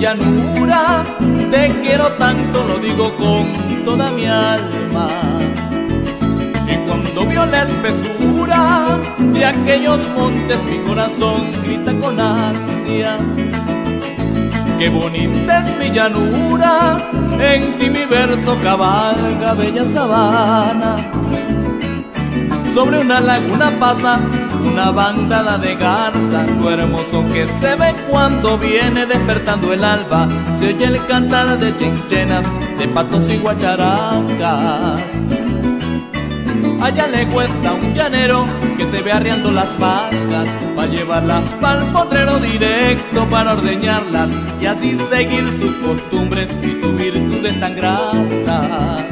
llanura, te quiero tanto, lo digo con toda mi alma. Y cuando vio la espesura de aquellos montes, mi corazón grita con ansia. Qué bonita es mi llanura, en ti mi verso cabalga, bella sabana. Sobre una laguna pasa una bandada de garzas, tu hermoso que se ve cuando viene despertando el alba. Se oye el cantar de chinchenas, de patos y guacharacas. Allá lejos está un llanero que se ve arriando las vacas, para llevarlas pa'l potrero directo para ordeñarlas, y así seguir sus costumbres y sus virtudes tan gratas.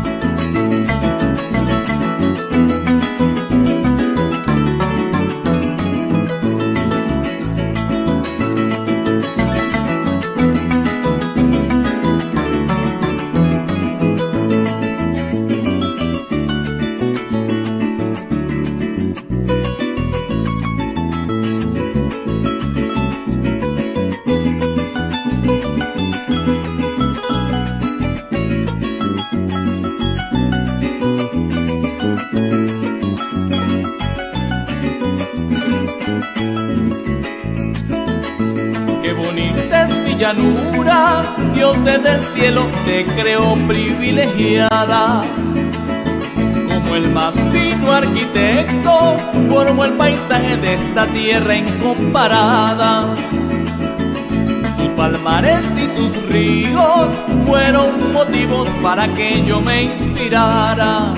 Llanura, Dios desde el cielo te creó privilegiada. Como el más fino arquitecto, formó el paisaje de esta tierra incomparada. Tus palmares y tus ríos fueron motivos para que yo me inspirara.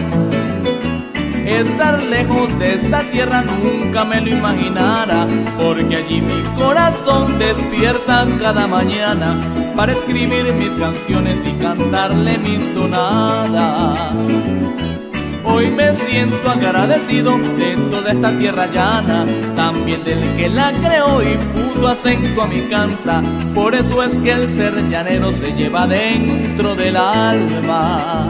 Estar lejos de esta tierra nunca me lo imaginara, porque allí mi corazón despierta cada mañana para escribir mis canciones y cantarle mis tonadas. Hoy me siento agradecido de toda esta tierra llana, también del que la creó y puso acento a mi canta. Por eso es que el ser llanero se lleva dentro del alma.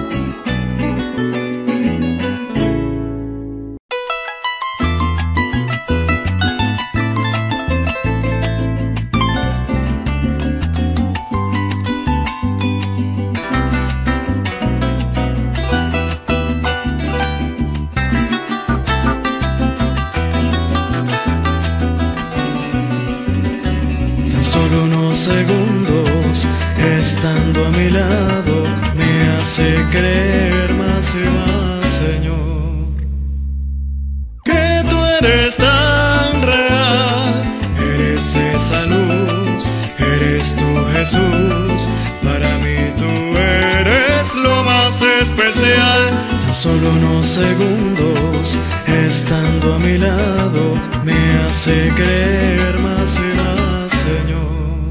Solo unos segundos estando a mi lado me hace creer más y más, Señor, que tú eres tan real. Eres esa luz, eres tú, Jesús. Para mí tú eres lo más especial. Tan solo unos segundos estando a mi lado me hace creer más y más, Señor,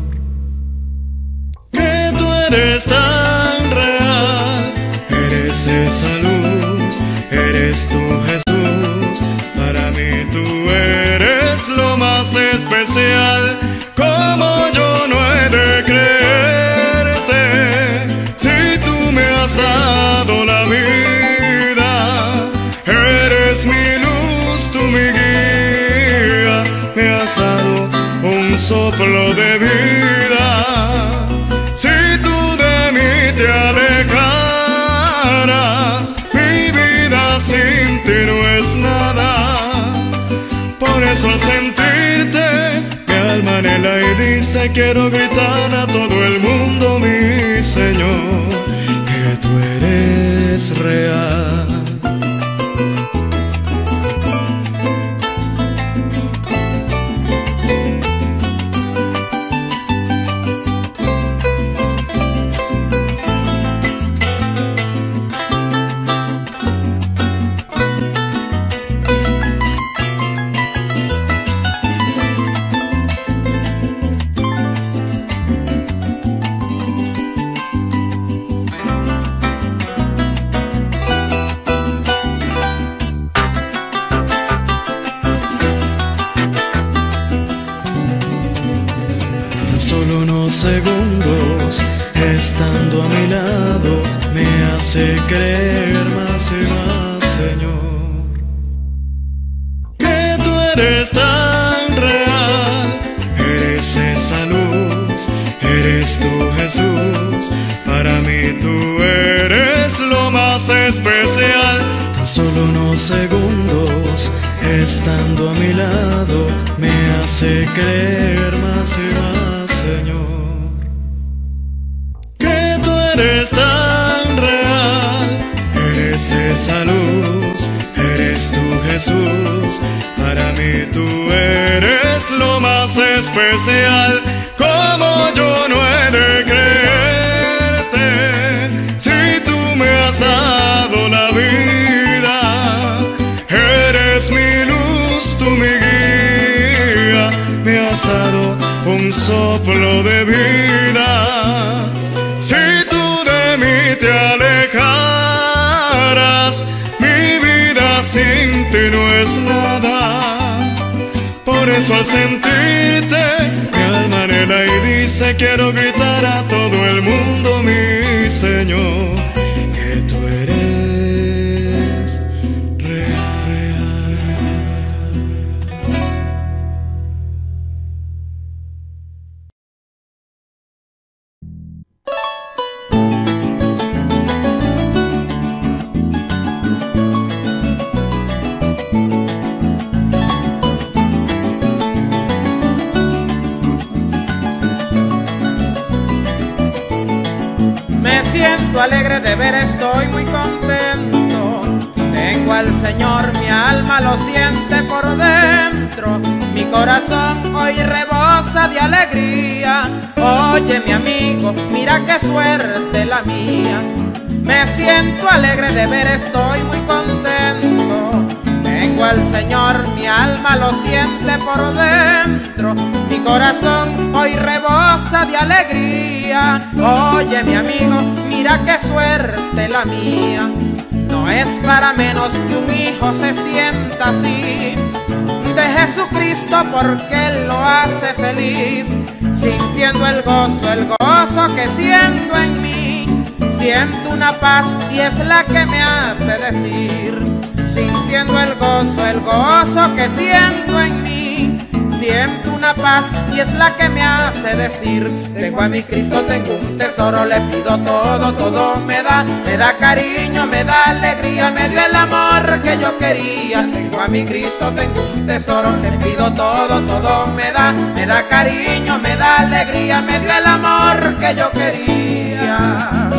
que tú eres tan real. Eres esa luz, eres tú, Jesús. Para mí tú eres lo más especial. Como yo no he de creerte si tú me has dado la vida. Eres mi luz, tú mi guía, me has dado un soplo de vida. Si tú de mí te alejaras, mi vida sin ti no es nada. Por eso al sentirte, mi alma anhela y dice: quiero gritar a todo el mundo, mi Señor, que tú eres real. Solo unos segundos estando a mi lado me hace creer más y más, Señor, que tú eres tan real. Eres esa luz, eres tú, Jesús. Para mí tú eres lo más especial. Tan solo unos segundos estando a mi lado me hace creer más y más, Señor, que tú eres tan real. Eres esa luz, eres tú, Jesús. Para mí tú eres lo más especial. ¿Cómo yo no he de creerte si tú me has dado la vida? Eres mi luz, tú mi guía, me has dado un soplo de vida. Si tú de mí te alejaras, mi vida sin ti no es nada. Por eso al sentirte, mi alma anhela y dice: quiero gritar a todo el mundo, mi Señor, que tú eres real. Me siento alegre de ver, estoy muy contento. Tengo al Señor, mi alma lo siente por dentro. Mi corazón hoy rebosa de alegría. Oye, mi amigo, mira qué suerte la mía. Me siento alegre de ver, estoy muy contento. Tengo al Señor, mi alma lo siente por dentro. Mi corazón hoy rebosa de alegría. Oye, mi amigo, mira qué suerte la mía. No es para menos que un hijo se sienta así de Jesucristo, porque Él lo hace feliz. Sintiendo el gozo que siento en mí. Siento una paz y es la que me hace decir. Sintiendo el gozo que siento en mí. Siento una paz y es la que me hace decir: tengo a mi Cristo, tengo un tesoro, le pido todo, todo me da cariño, me da alegría, me dio el amor que yo quería. Tengo a mi Cristo, tengo un tesoro, le pido todo, todo me da cariño, me da alegría, me dio el amor que yo quería.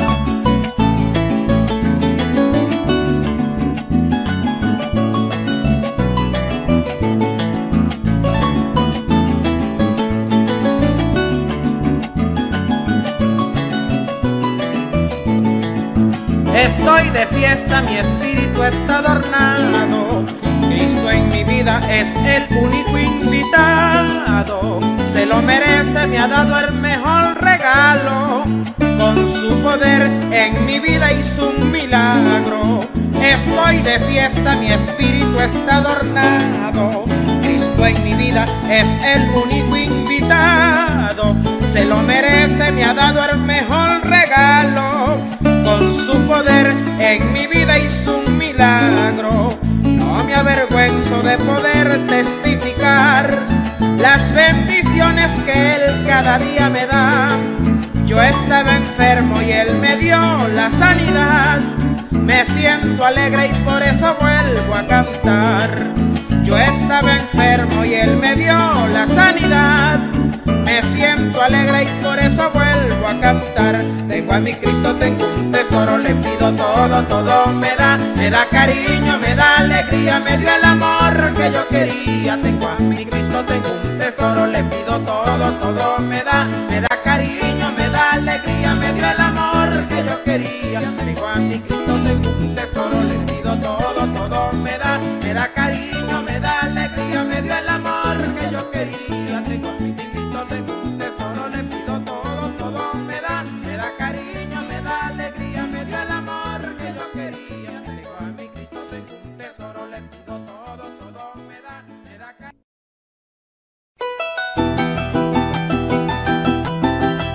Estoy de fiesta, mi espíritu está adornado. Cristo en mi vida es el único invitado. Se lo merece, me ha dado el mejor regalo. Con su poder en mi vida hizo un milagro. Estoy de fiesta, mi espíritu está adornado. Cristo en mi vida es el único invitado. Se lo merece, me ha dado el mejor regalo. Con su poder en mi vida hizo un milagro. No me avergüenzo de poder testificar las bendiciones que Él cada día me da. Yo estaba enfermo y Él me dio la sanidad. Me siento alegre y por eso vuelvo a cantar. Yo estaba enfermo y Él me dio la sanidad. Me siento alegre y por eso vuelvo a cantar. Tengo a mi Cristo, tengo un tesoro, le pido todo, todo me da cariño, me da alegría, me dio el amor que yo quería. Tengo a mi Cristo, tengo un tesoro, le pido todo, todo me da cariño, me da alegría, me dio el amor que yo quería. Tengo a mi Cristo, tengo un tesoro, le pido todo, todo me da cariño, me da alegría, me dio el amor que yo quería. Tengo a mi Cristo, tengo un tesoro, le pido todo, todo me da cariño, me da alegría, me dio el amor que yo quería. Tengo a mi Cristo, tengo un tesoro, le pido todo, todo me da cariño.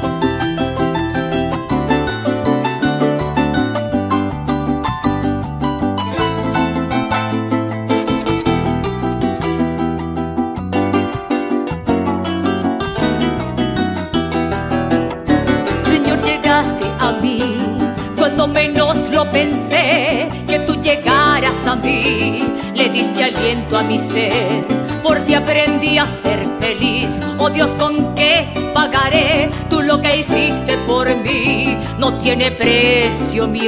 pensé que tú llegaras a mí, le diste aliento a mi ser, por ti aprendí a ser feliz. Oh Dios, ¿con qué pagaré tú lo que hiciste por mí? No tiene precio, mi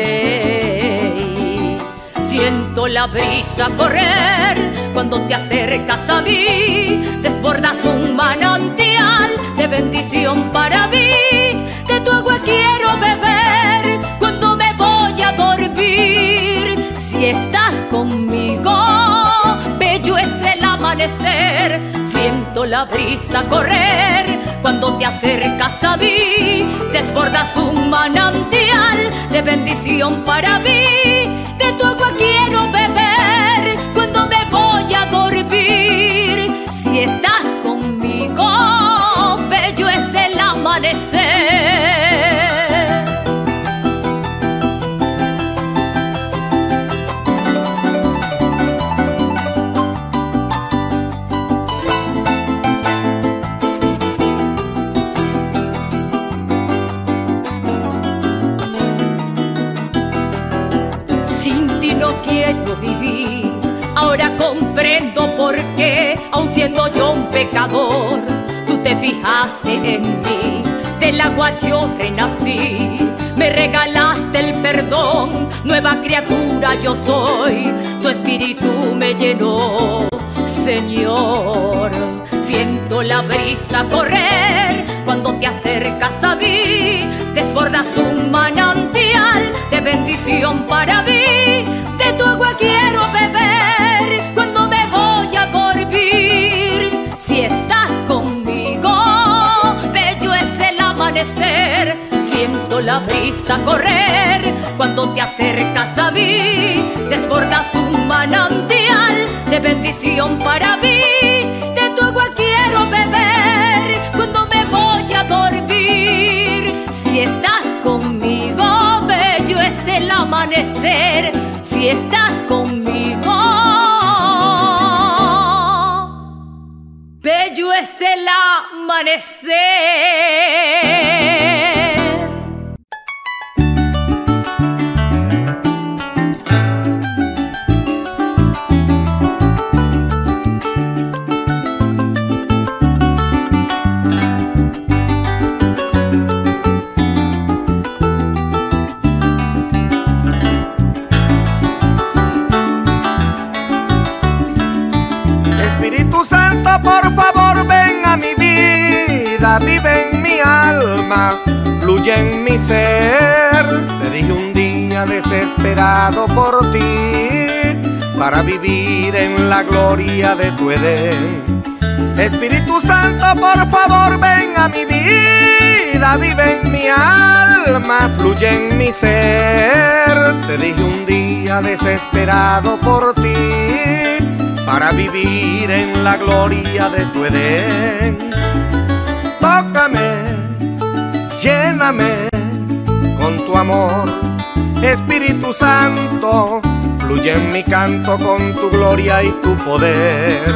rey. Siento la brisa correr cuando te acercas a mí, desbordas un manantial de bendición para mí. De tu agua quiero beber cuando me voy a dormir. Si estás conmigo, bello es el amanecer. Siento la brisa correr cuando te acercas a mí, desbordas un manantial de bendición para mí. De tu agua quiero beber cuando me voy a dormir. Si estás conmigo, bello es el amanecer. Quiero vivir, ahora comprendo por qué, aun siendo yo un pecador, tú te fijaste en mí. Del agua yo renací, me regalaste el perdón, nueva criatura yo soy, tu espíritu me llenó, Señor. Siento la brisa correr cuando te acercas a mí, desbordas un manantial de bendición para mí. De tu agua quiero beber cuando me voy a dormir. Si estás conmigo, bello es el amanecer. Siento la brisa correr cuando te acercas a mí, desbordas un manantial de bendición para mí. De tu agua quiero beber cuando me voy a dormir. Si estás conmigo, bello es el amanecer. Si estás conmigo, bello es el amanecer. Por favor, ven a mi vida, vive en mi alma, fluye en mi ser. Te dije un día desesperado por ti, para vivir en la gloria de tu Edén. Espíritu Santo, por favor, ven a mi vida, vive en mi alma, fluye en mi ser. Te dije un día desesperado por ti, para vivir en la gloria de tu Edén. Tócame, lléname con tu amor, Espíritu Santo, fluye en mi canto con tu gloria y tu poder.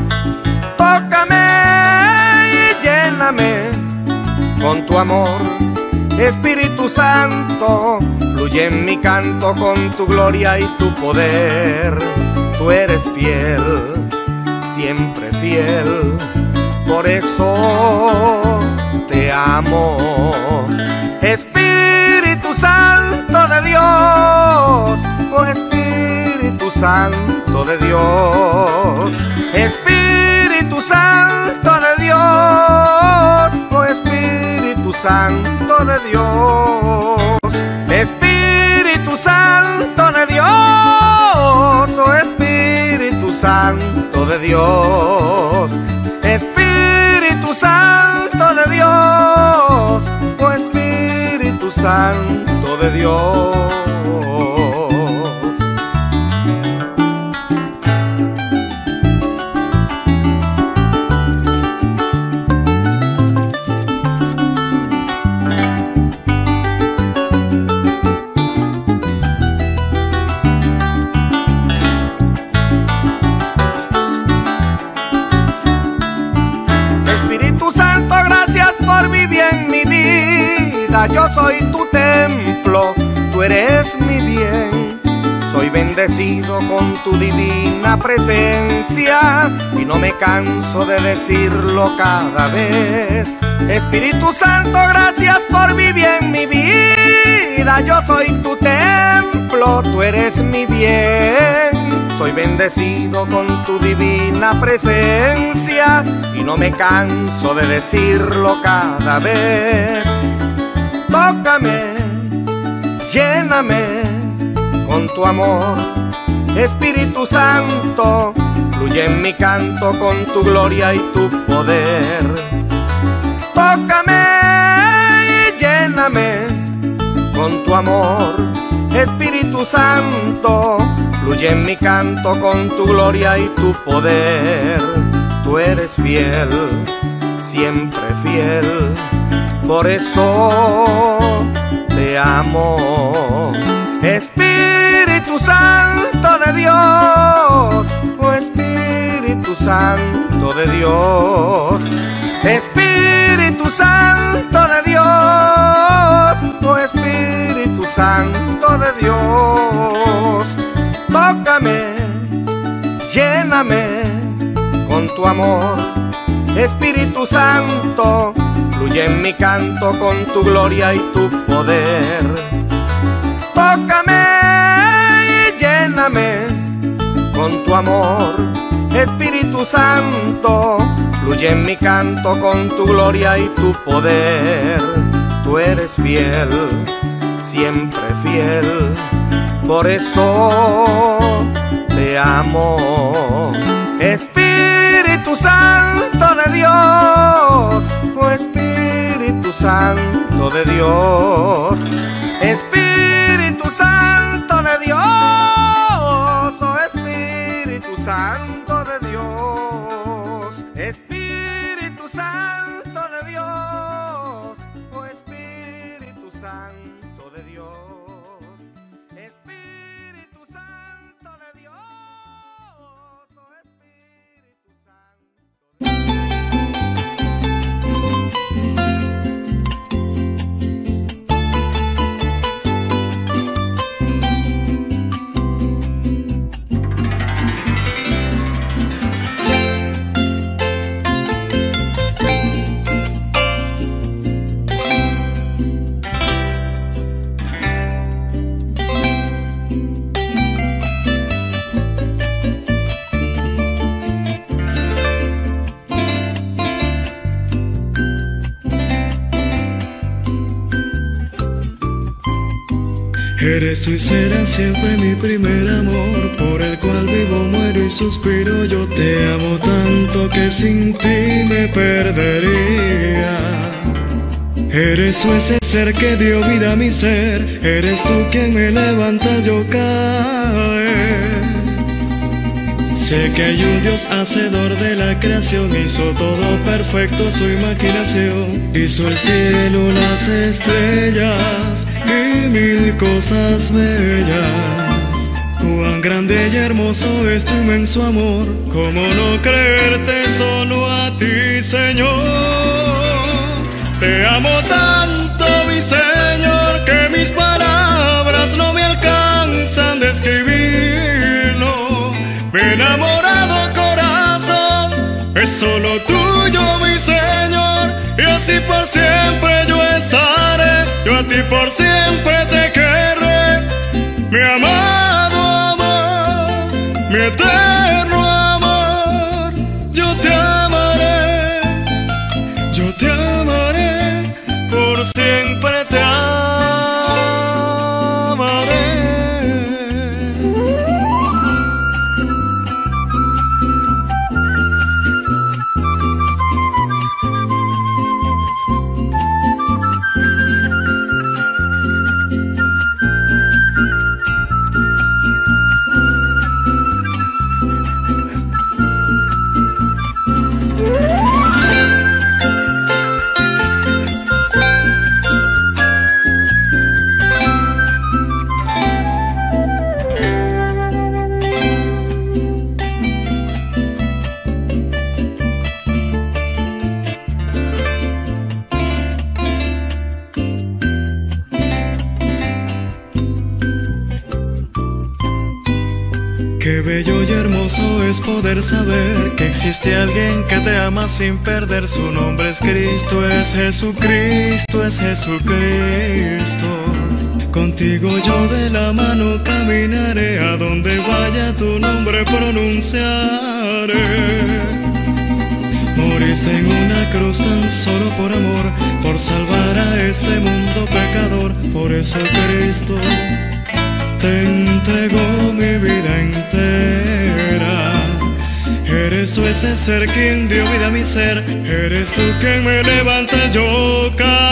Tócame y lléname con tu amor, Espíritu Santo, fluye en mi canto con tu gloria y tu poder. Tú eres fiel, siempre fiel, por eso te amo. Espíritu Santo de Dios, oh Espíritu Santo de Dios. Espíritu Santo de Dios, oh Espíritu Santo de Dios. Espíritu Santo de Dios, oh Espíritu Santo de Dios. Espíritu Santo de Dios, oh Espíritu Santo de Dios. Yo soy tu templo, tú eres mi bien. Soy bendecido con tu divina presencia y no me canso de decirlo cada vez. Espíritu Santo, gracias por vivir en mi vida. Yo soy tu templo, tú eres mi bien. Soy bendecido con tu divina presencia y no me canso de decirlo cada vez. Tócame, lléname con tu amor, Espíritu Santo, fluye en mi canto con tu gloria y tu poder. Tócame y lléname con tu amor, Espíritu Santo, fluye en mi canto con tu gloria y tu poder. Tú eres fiel, siempre fiel, por eso te amo. Espíritu Santo de Dios, oh Espíritu Santo de Dios, Espíritu Santo de Dios, oh Espíritu Santo de Dios. Tócame, lléname con tu amor, Espíritu Santo, fluye en mi canto con tu gloria y tu poder. Tócame y lléname con tu amor, Espíritu Santo, fluye en mi canto con tu gloria y tu poder. Tú eres fiel, siempre fiel, por eso te amo. Espíritu Santo de Dios, oh Espíritu Santo de Dios, Espíritu Santo de Dios, oh Espíritu Santo de Dios, Espíritu Santo de Dios, oh Espíritu Santo de Dios, Espíritu Santo de Dios, oh Espíritu Santo. Eres tú y serás siempre mi primer amor, por el cual vivo, muero y suspiro. Yo te amo tanto que sin ti me perdería. Eres tú ese ser que dio vida a mi ser, eres tú quien me levanta al yo caer. Sé que hay un Dios hacedor de la creación, hizo todo perfecto a su imaginación. Hizo el cielo, las estrellas y mil cosas bellas. Cuán grande y hermoso es tu inmenso amor, cómo no creerte solo a ti, Señor. Te amo tanto, mi Señor, que mis palabras no me alcanzan a describirlo. Mi enamorado corazón es solo tuyo, mi Señor, y así por siempre yo estaré. Yo a ti por siempre te querré, mi amado amor, mi eterno amor. Yo te amaré, por siempre te amaré. Qué bello y hermoso es poder saber que existe alguien que te ama sin perder. Su nombre es Cristo, es Jesucristo, es Jesucristo. Contigo yo de la mano caminaré, a donde vaya tu nombre pronunciaré. Moriste en una cruz tan solo por amor, por salvar a este mundo pecador. Por eso Cristo te entregó mi vida entera. Eres tú ese ser quien dio vida a mi ser. Eres tú quien me levanta al yo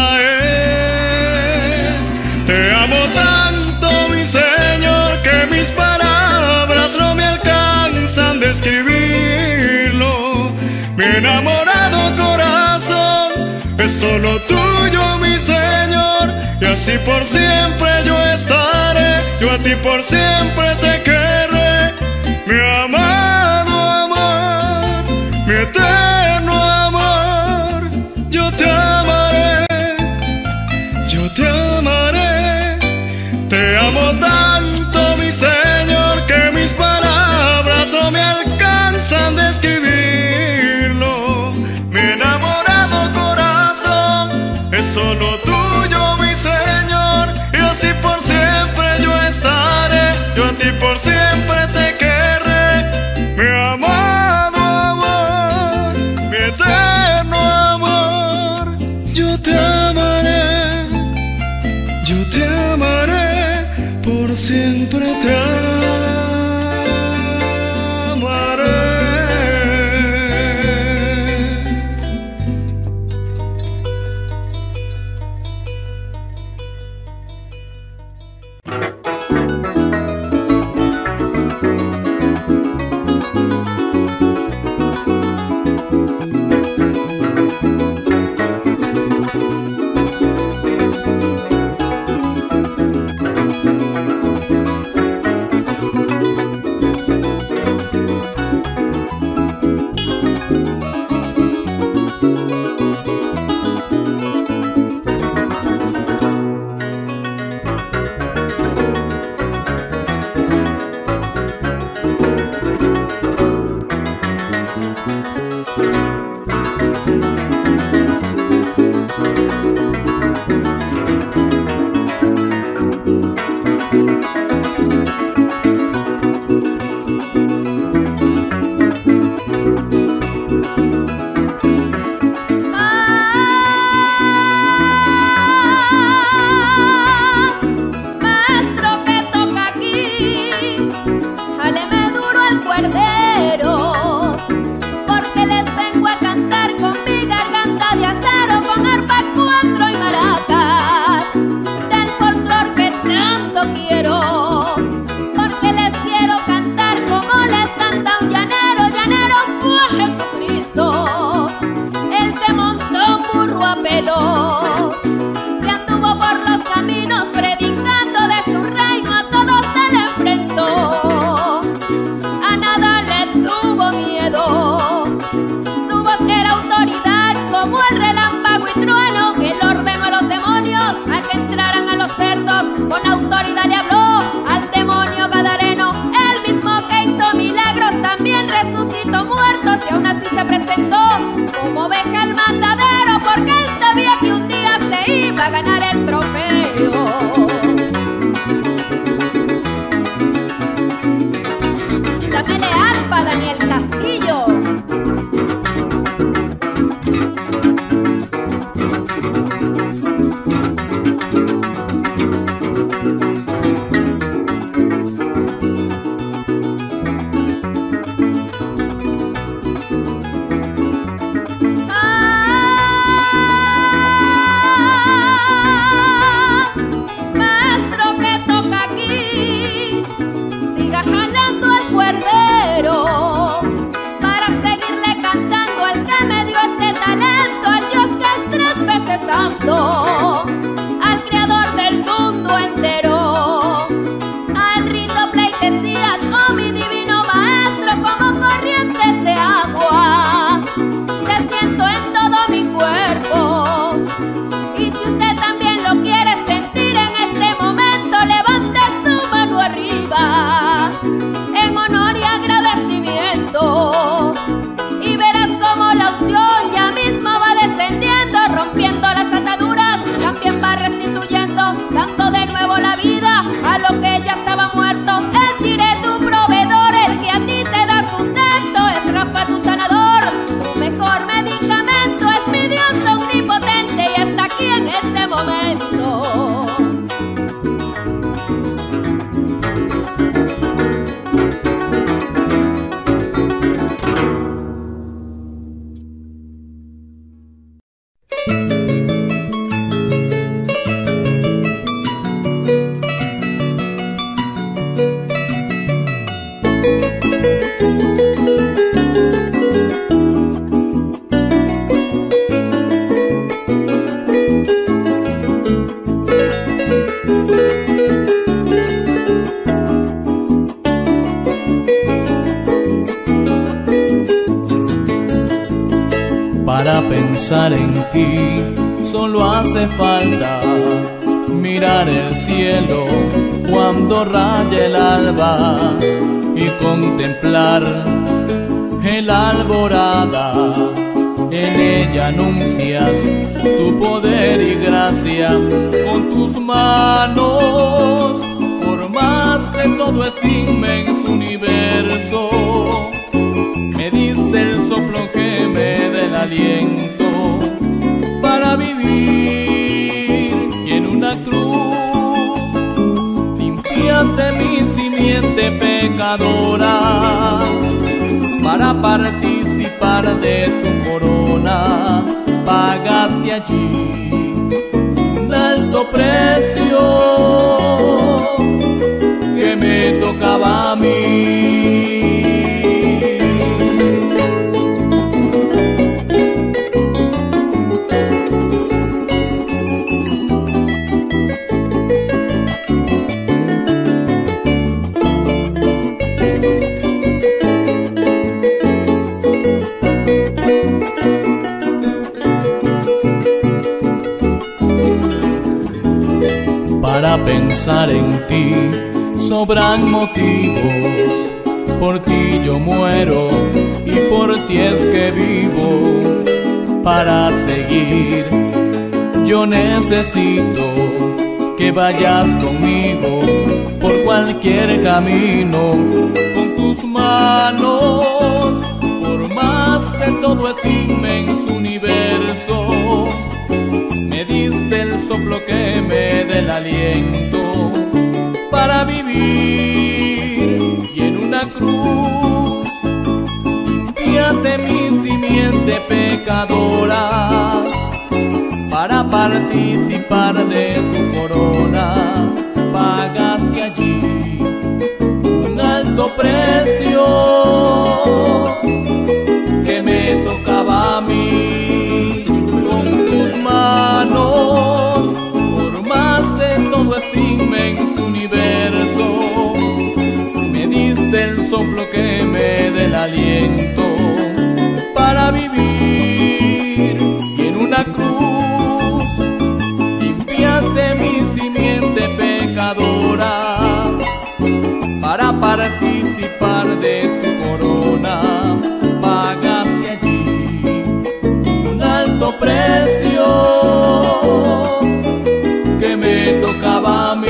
caer. Te amo tanto, mi Señor, que mis palabras no me alcanzan a describirlo. Mi enamorado corazón es solo tuyo, mi Señor, y así por siempre yo estaré. Yo a ti por siempre te querré, mi amado amor, mi eterno amor. Yo te amaré, yo te amaré. Te amo tanto, mi Señor, que mis palabras no me alcanzan a describirlo. Mi enamorado corazón es solo tuyo, mi Señor, y así por siempre yo estaré. Yo a ti por siempre te querré, mi amado amor, mi eterno amor. Yo te amaré, yo te amaré, por siempre te amaré. Para pensar en ti solo hace falta mirar el cielo cuando raya el alba y contemplar el alborada. En ella anuncias tu poder y gracia, con tus manos formaste todo este inmenso universo. Me diste el soplo que me da el aliento para vivir, y en una cruz limpiaste mi simiente pecadora. Para participar de tu corona pagaste allí un alto precio que me tocaba a mí. Para pensar en ti sobran motivos, por ti yo muero y por ti es que vivo. Para seguir yo necesito que vayas conmigo por cualquier camino. Con tus manos formaste todo este inmenso universo. Me diste el soplo que me da el aliento para vivir, y en una cruz limpiaste mi simiente pecadora. Para participar de tu corona pagaste allí un alto precio que me tocaba a mí. Manos formaste todo este inmenso universo. Me diste el soplo que me da el aliento para vivir, y en una cruz limpiaste mi simiente pecadora. Para participar de tu corona pagaste allí un alto precio que me tocaba a mí.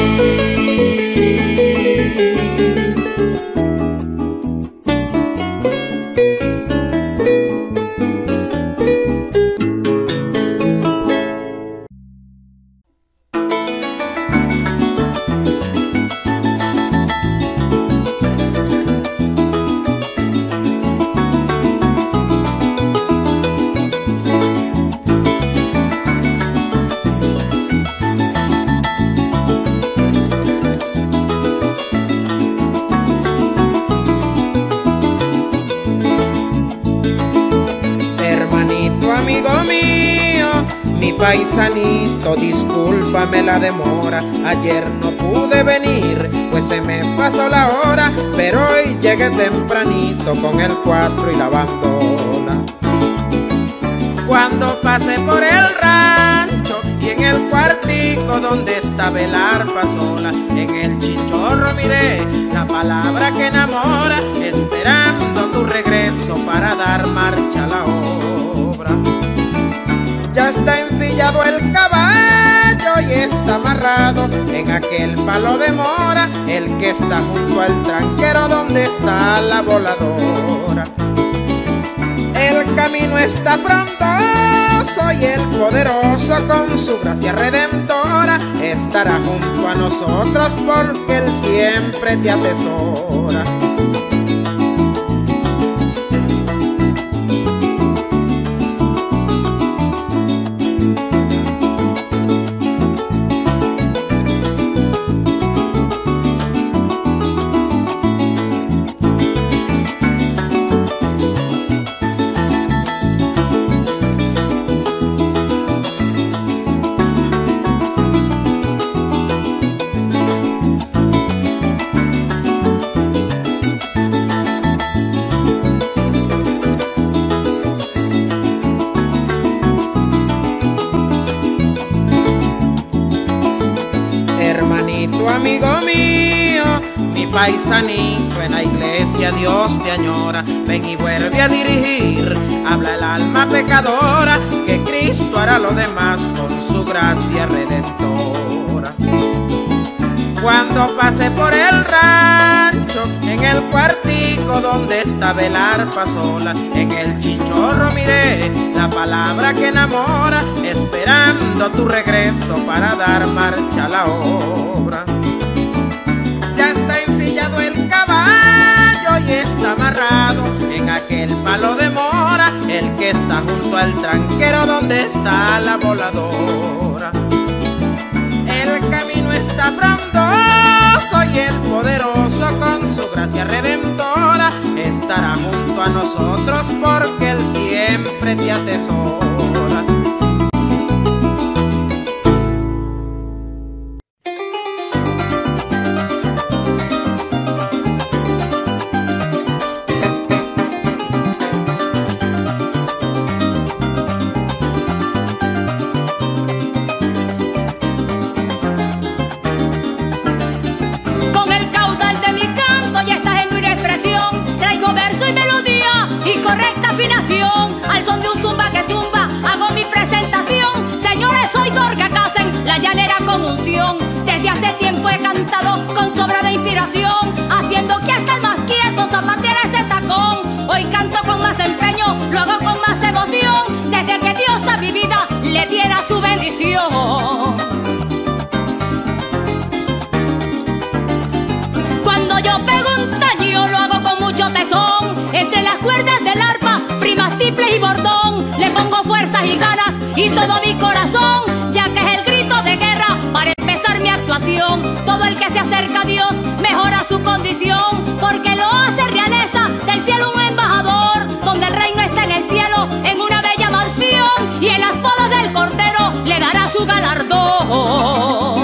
Paisanito, discúlpame la demora, ayer no pude venir, pues se me pasó la hora, pero hoy llegué tempranito con el 4 y la bandola. Cuando pasé por el rancho y en el cuartico donde estaba el arpa sola, en el chinchorro miré la palabra que enamora, esperando tu regreso para dar marcha a la obra. Ya está ensillado el caballo y está amarrado en aquel palo de mora, el que está junto al tranquero donde está la voladora. El camino está frondoso y el poderoso con su gracia redentora estará junto a nosotros porque él siempre te atesora. paisanito en la iglesia Dios te añora. Ven y vuelve a dirigir, habla el alma pecadora, que Cristo hará lo demás con su gracia redentora. Cuando pase por el rancho, en el cuartico donde estaba el arpa sola, en el chinchorro miré la palabra que enamora, esperando tu regreso para dar marcha a la obra. Ya está ensillado el caballo y está amarrado en aquel palo de mora, el que está junto al tranquero donde está la voladora. El camino está frondoso y el poderoso con su gracia redentora estará junto a nosotros porque Él siempre te atesora. Correcta afinación, al son de un zumba que zumba, hago mi presentación. Señores, soy Dorca Casen, la llanera con unción. Desde hace tiempo he cantado con sobra de inspiración, haciendo que hasta el más quieto zapatera ese tacón. Hoy canto con más empeño, lo hago con más emoción, desde que Dios a mi vida le diera su bendición. Cuando yo pego un tañido lo hago con mucho tesón, entre las cuerdas del arpa, primas, tiples y bordón, le pongo fuerzas y ganas y todo mi corazón, ya que es el grito de guerra para empezar mi actuación. Todo el que se acerca a Dios mejora su condición, porque lo hace realeza del cielo un embajador, donde el reino está en el cielo, en una bella mansión, y en las bodas del Cordero le dará su galardón.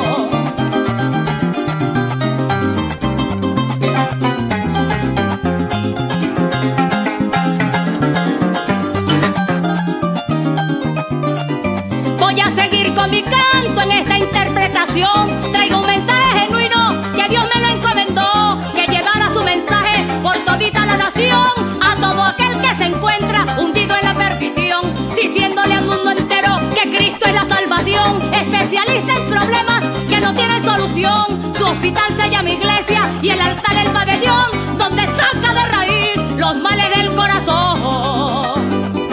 Mi canto en esta interpretación, traigo un mensaje genuino que Dios me lo encomendó, que llevara su mensaje por todita la nación, a todo aquel que se encuentra hundido en la perdición, diciéndole al mundo entero que Cristo es la salvación, especialista en problemas que no tienen solución. Su hospital se llama iglesia y el altar el pabellón, donde saca de raíz los males del corazón.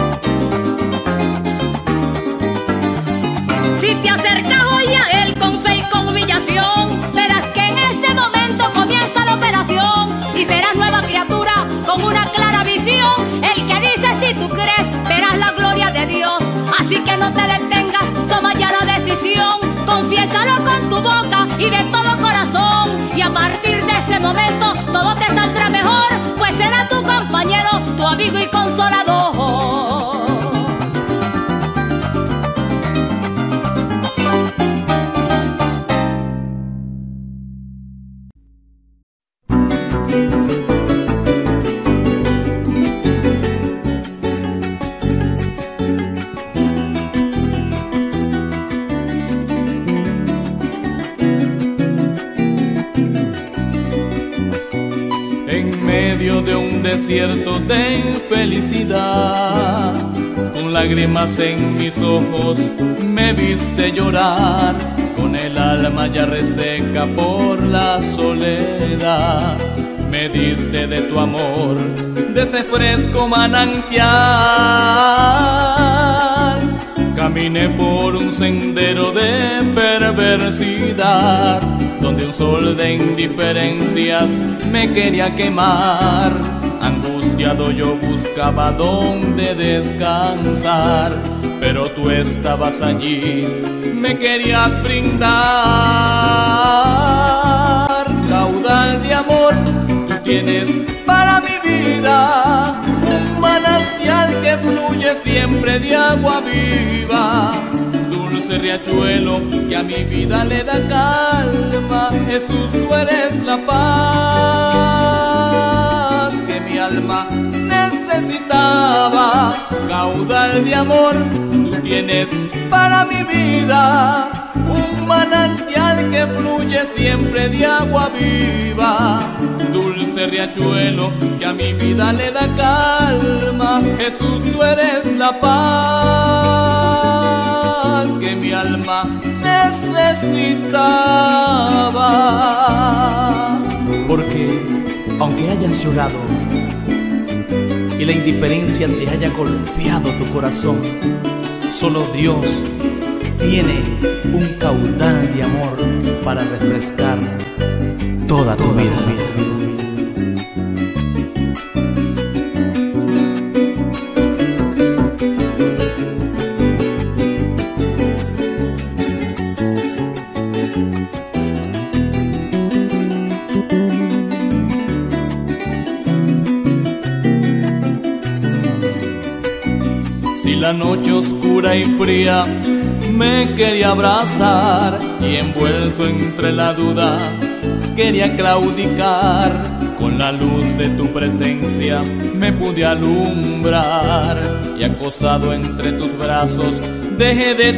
Si te acercas hoy a Él con fe y con humillación, verás que en este momento comienza la operación y serás nueva criatura con una clara visión. El que dice si tú crees, verás la gloria de Dios. Así que no te detengas, toma ya la decisión, confiésalo con tu boca y de todo corazón. Y a partir de ese momento todo te saldrá mejor, pues será tu compañero, tu amigo y consolador. De un desierto de infelicidad, con lágrimas en mis ojos me viste llorar, con el alma ya reseca por la soledad. Me diste de tu amor, de ese fresco manantial. Caminé por un sendero de perversidad, donde un sol de indiferencias me quería quemar. Angustiado yo buscaba dónde descansar, pero tú estabas allí, me querías brindar. Caudal de amor tú tienes para mi vida, un manantial que fluye siempre de agua viva. Dulce riachuelo que a mi vida le da calma, Jesús, tú eres la paz que mi alma necesitaba. Caudal de amor tú tienes para mi vida, un manantial que fluye siempre de agua viva, dulce riachuelo que a mi vida le da calma. Jesús, tú eres la paz que mi alma necesitaba. Porque aunque hayas llorado y la indiferencia te haya golpeado tu corazón, solo Dios tiene un caudal de amor para refrescar toda tu vida. Si la noche oscura y fría me quería abrazar y envuelto entre la duda quería claudicar, con la luz de tu presencia me pude alumbrar y acostado entre tus brazos dejé de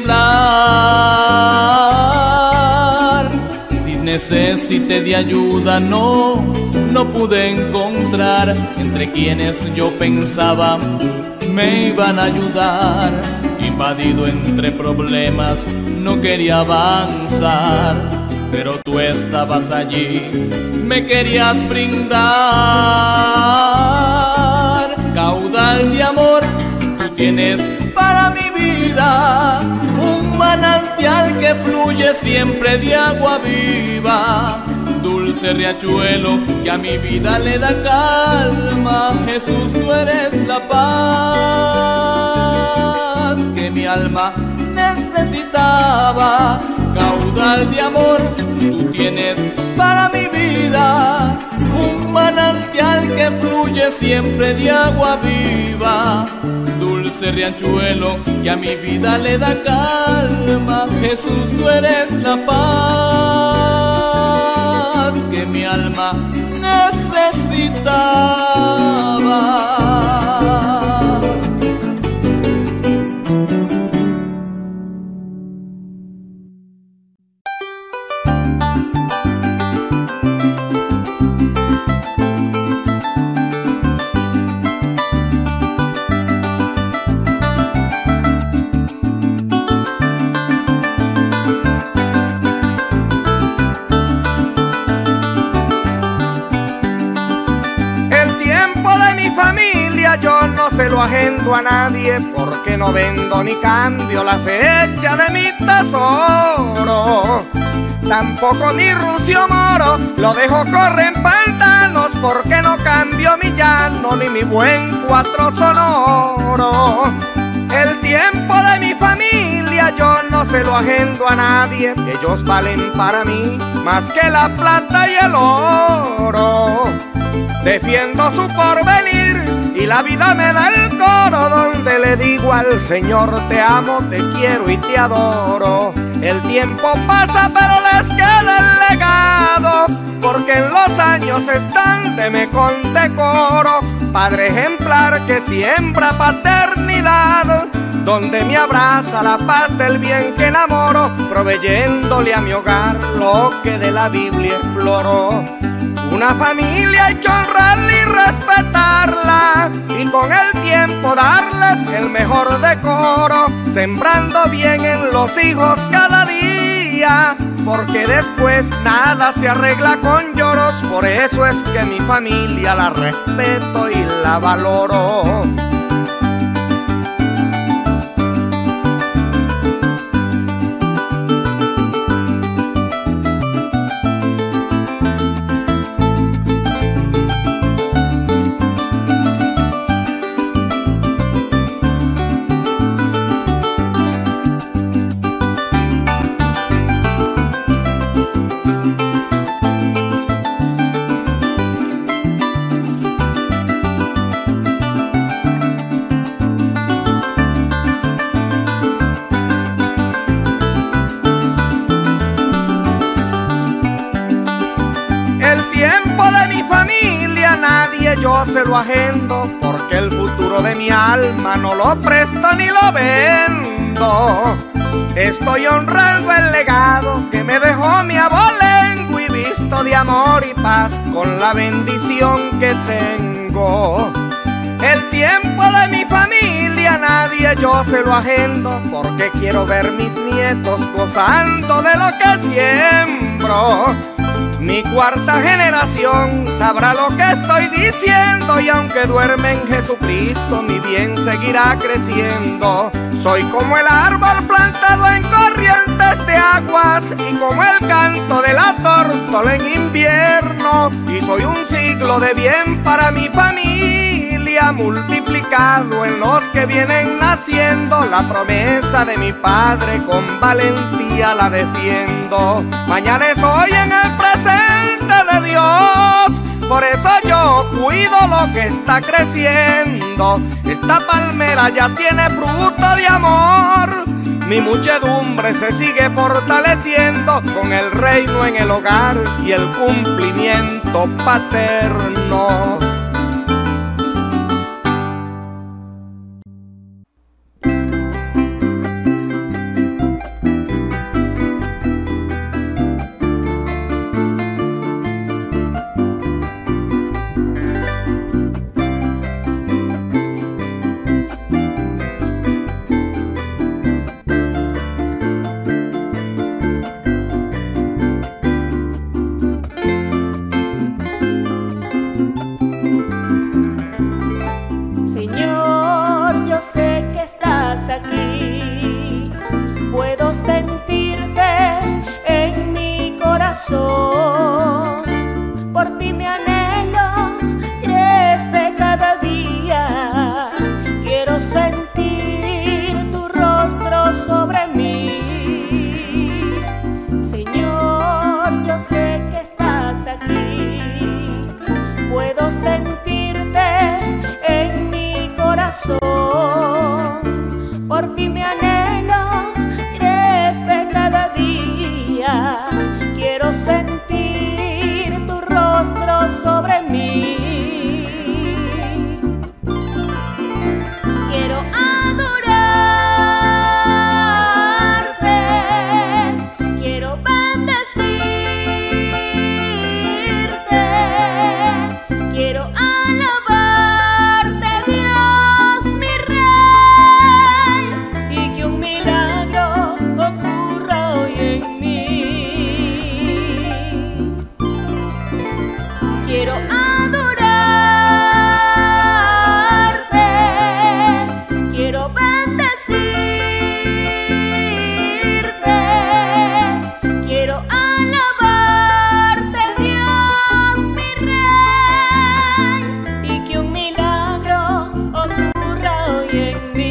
temblar. Si necesité de ayuda no pude encontrar entre quienes yo pensaba me iban a ayudar. Invadido entre problemas no quería avanzar, pero tú estabas allí, me querías brindar. Caudal de amor tú tienes para mi vida, un manantial que fluye siempre de agua viva, dulce riachuelo que a mi vida le da calma. Jesús, tú eres la paz que mi alma necesitaba. Caudal de amor tú tienes para mi vida, un manantial que fluye siempre de agua viva, dulce riachuelo que a mi vida le da calma. Jesús, tú eres la paz que mi alma necesitaba. Yo no se lo agendo a nadie porque no vendo ni cambio la fecha de mi tesoro. Tampoco ni Rucio Moro lo dejo correr en pantanos porque no cambio mi llano ni mi buen cuatro sonoro. El tiempo de mi familia yo no se lo agendo a nadie, ellos valen para mí más que la plata y el oro. Defiendo su porvenir y la vida me da el coro donde le digo al Señor te amo, te quiero y te adoro. El tiempo pasa pero les queda el legado, porque en los años están deme con decoro. Padre ejemplar que siembra paternidad, donde me abraza la paz del bien que enamoro, proveyéndole a mi hogar lo que de la Biblia exploró. Una familia hay que honrarla y respetarla, y con el tiempo darles el mejor decoro, sembrando bien en los hijos cada día, porque después nada se arregla con lloros. Por eso es que mi familia la respeto y la valoro. Yo se lo agendo porque el futuro de mi alma no lo presto ni lo vendo. Estoy honrando el legado que me dejó mi abolengo y visto de amor y paz con la bendición que tengo. El tiempo de mi familia nadie yo se lo agendo, porque quiero ver mis nietos gozando de lo que siembro. Mi cuarta generación sabrá lo que estoy diciendo, y aunque duerme en Jesucristo, mi bien seguirá creciendo. Soy como el árbol plantado en corrientes de aguas, y como el canto de la tórtola en invierno. Y soy un siglo de bien para mi familia, multiplicado en los que vienen naciendo. La promesa de mi padre con valentía la defiendo. Mañana es hoy en el presente de Dios, por eso yo cuido lo que está creciendo. Esta palmera ya tiene fruto de amor, mi muchedumbre se sigue fortaleciendo, con el reino en el hogar y el cumplimiento paterno. Por ti mi anhelo crece cada día. Quiero sentir tu rostro sobre mí. Señor, yo sé que estás aquí. Puedo sentirte en mi corazón. Por ti mi anhelo crece cada día. Quiero sentir tu rostro sobre mí. Quiero adorarte, quiero bendecirte, quiero alabarte, Dios mi Rey, y que un milagro ocurra hoy en mí. Quiero adorarte, quiero bendecirte, quiero alabarte, Dios mi Rey, y que un milagro ocurra hoy en mí.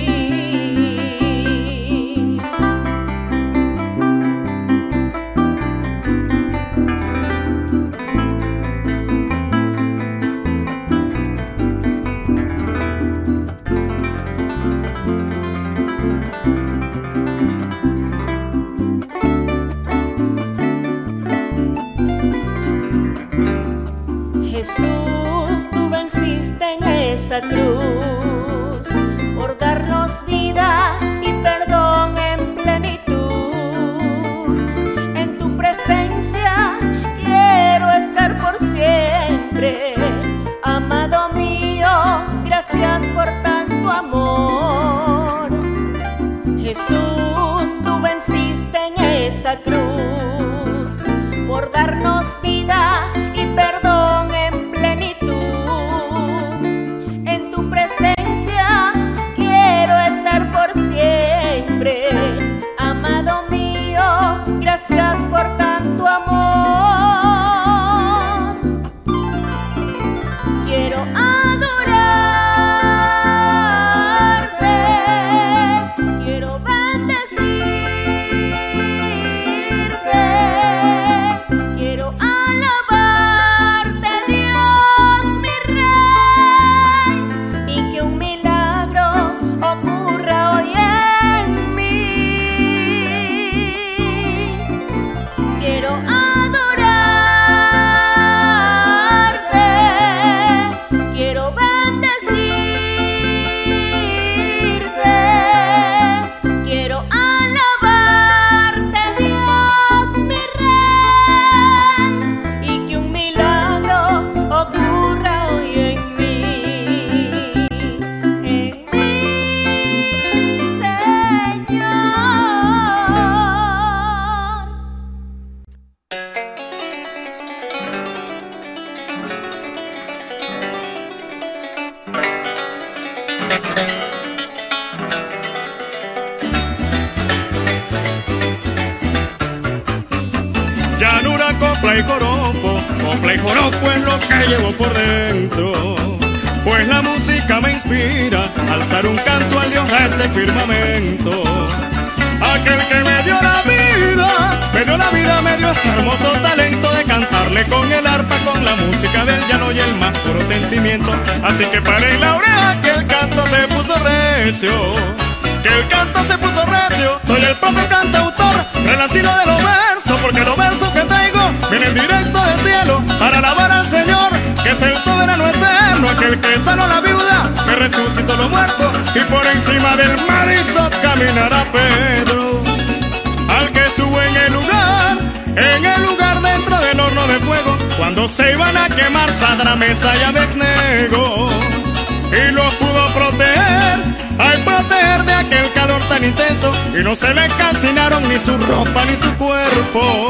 Jesús, tú venciste en esa cruz por darnos vida y perdón en plenitud. En tu presencia quiero estar por siempre. Amado mío, gracias por tanto amor. Jesús, tú venciste en esa cruz por darnos vida y perdón en plenitud. En tu presencia quiero estar por siempre. Amado mío, gracias por tanto amor. Quiero adorarte, quiero bendecirte, quiero copla y joropo es lo que llevo por dentro. Pues la música me inspira a alzar un canto al Dios de ese firmamento. Aquel que me dio la vida, me dio este hermoso talento de cantarle con el arpa, con la música del llano y el más puro sentimiento. Así que paren la oreja que el canto se puso recio, Soy el propio cantautor, renacido de los versos, porque los versos que traigo vienen directo del cielo para alabar al Señor, que es el soberano eterno, aquel que sanó a la viuda, que resucitó los muertos, y por encima del mar hizo caminar a Pedro, al que estuvo en el lugar dentro del horno de fuego, cuando se iban a quemar Sadra, Mesa y Abednego, y los pudo proteger de aquel calor tan intenso, y no se le calcinaron ni su ropa ni su cuerpo.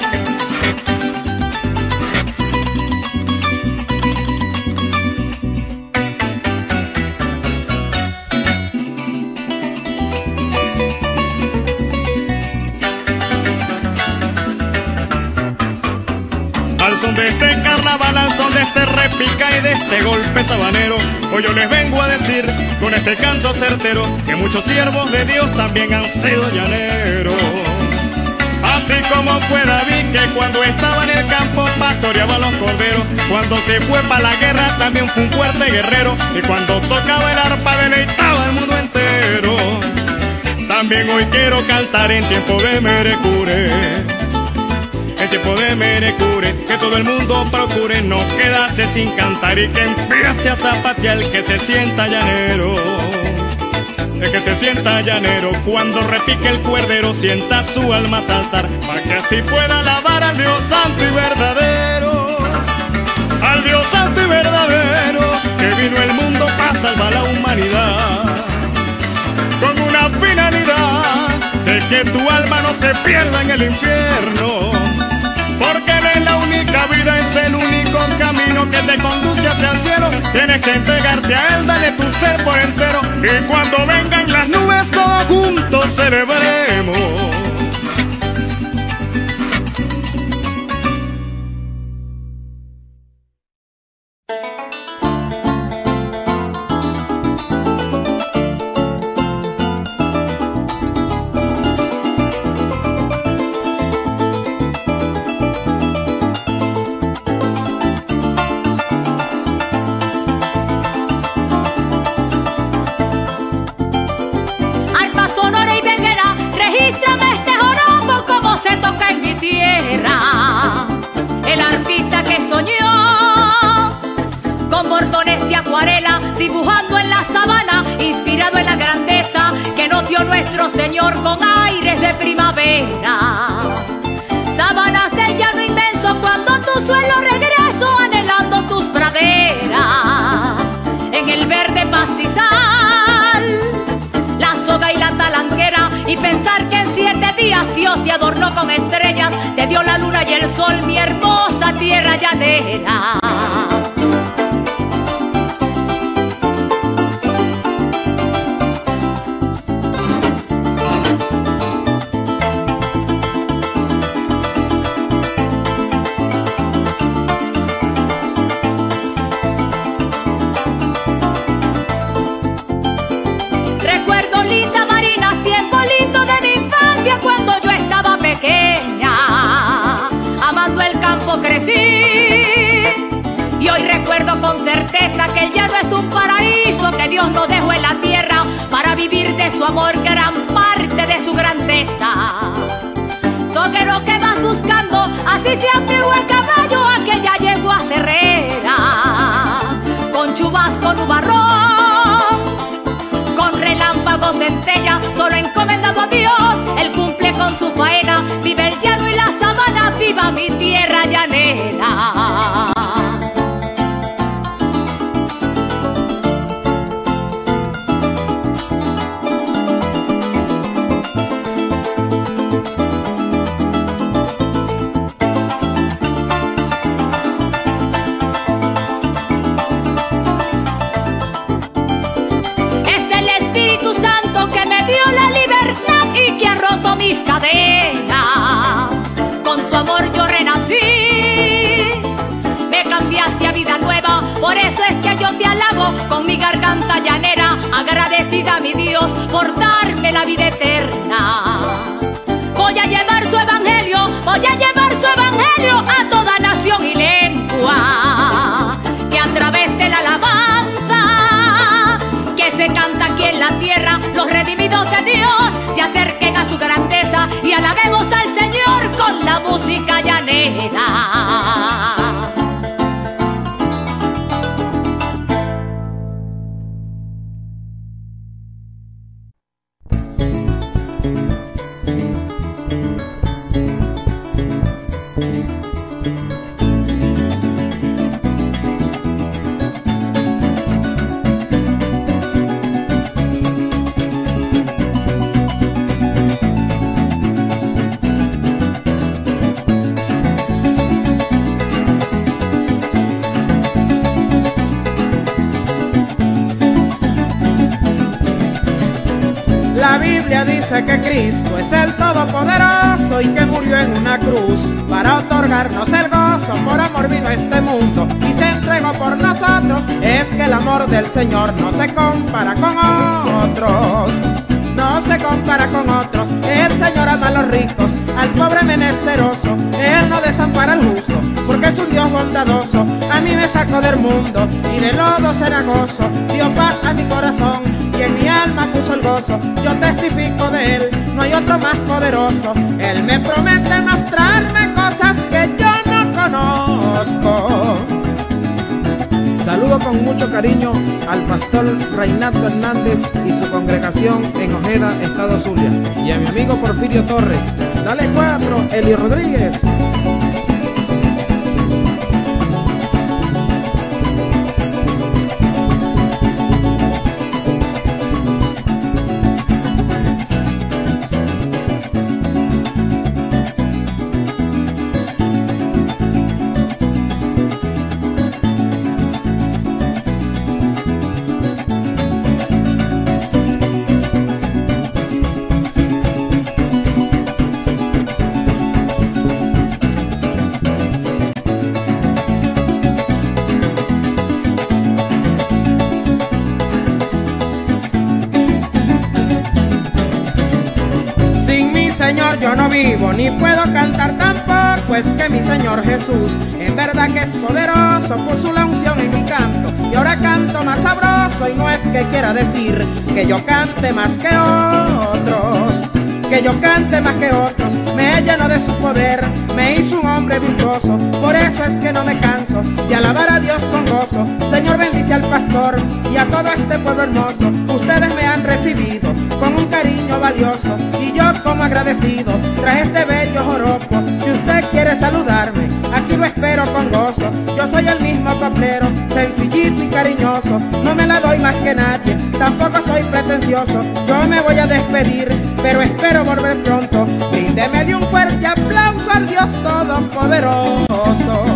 Al son de este carnaval, al son de este repica y de este golpe sabanero, hoy yo les vengo a decir con este canto certero que muchos siervos de Dios también han sido llaneros. Así como fue David, que cuando estaba en el campo pastoreaba los corderos, cuando se fue para la guerra también fue un fuerte guerrero, y cuando tocaba el arpa deleitaba al mundo entero. También hoy quiero cantar en tiempo de merecure, en tiempo de merecure, que todo el mundo procure no quedarse sin cantar, y que empiece a zapatear el que se sienta llanero. El que se sienta llanero, cuando repique el cuerdero, sienta su alma saltar, para que así pueda alabar al Dios santo y verdadero, al Dios santo y verdadero, que vino el mundo para salvar a la humanidad, con una finalidad de que tu alma no se pierda en el infierno, porque Él es la única vida, es el único camino que te conduce hacia el cielo. Tienes que entregarte a Él, dale tu ser por entero, y cuando vengan las nubes todos juntos celebremos. Dibujando en la sabana, inspirado en la grandeza que nos dio nuestro Señor con aires de primavera. Sabanas del llano inmenso, cuando tu suelo regreso, anhelando tus praderas. En el verde pastizal, la soga y la talanquera, y pensar que en 7 días Dios te adornó con estrellas, te dio la luna y el sol, mi hermosa tierra llanera. Crecí y hoy recuerdo con certeza que el llano es un paraíso que Dios nos dejó en la tierra para vivir de su amor gran parte de su grandeza. Soguero que vas buscando, así se afigó el caballo aquella yegua cerrera, con chubasco nubarrón, con relámpagos centella, solo encomendado a Dios, Él cumple con su faena, vive el llano y la sabana, viva mi tierra llanera. Mis cadenas, con tu amor yo renací, vida nueva. Por eso es que yo te alabo con mi garganta llanera, agradecida a mi Dios por darme la vida eterna. Voy a llevar su evangelio, voy a llevar su evangelio a toda nación y lengua, que a través de la alabanza que se canta aquí en la tierra, los redimidos de Dios se acerquen a su grandeza y alabemos al Señor con la música llanera. La Biblia dice que Cristo es el Todopoderoso y que murió en una cruz para otorgarnos el gozo. Por amor vino a este mundo y se entregó por nosotros. Es que el amor del Señor no se compara con otros, no se compara con otros. El Señor ama a los ricos, al pobre menesteroso. Él no desampara al justo, porque es un Dios bondadoso. A mí me sacó del mundo y de lodo cenagoso. Dio paz a mi corazón y en mi alma puso el gozo. Yo testifico de Él, no hay otro más poderoso. Él me promete mostrarme cosas que yo no conozco. Saludo con mucho cariño al pastor Reinaldo Hernández y su congregación en Ojeda, Estado Zulia, y a mi amigo Porfirio Torres. Dale 4, Eli Rodríguez. Señor, yo no vivo ni puedo cantar tampoco. Es que mi Señor Jesús en verdad que es poderoso. Puso la unción en mi canto y ahora canto más sabroso. Y no es que quiera decir que yo cante más que otros, que yo cante más que otros. Me llenó de su poder, me hizo un hombre virtuoso. Por eso es que no me canso de alabar a Dios con gozo. Señor, bendice al pastor y a todo este pueblo hermoso. Ustedes me han recibido con un cariño valioso y yo como agradecido traje este bello joropo. Si usted quiere saludarme, aquí lo espero con gozo. Yo soy el mismo coplero, sencillito y cariñoso. No me la doy más que nadie, tampoco soy pretencioso. Yo me voy a despedir, pero espero volver pronto. Bríndemele un fuerte aplauso al Dios Todopoderoso.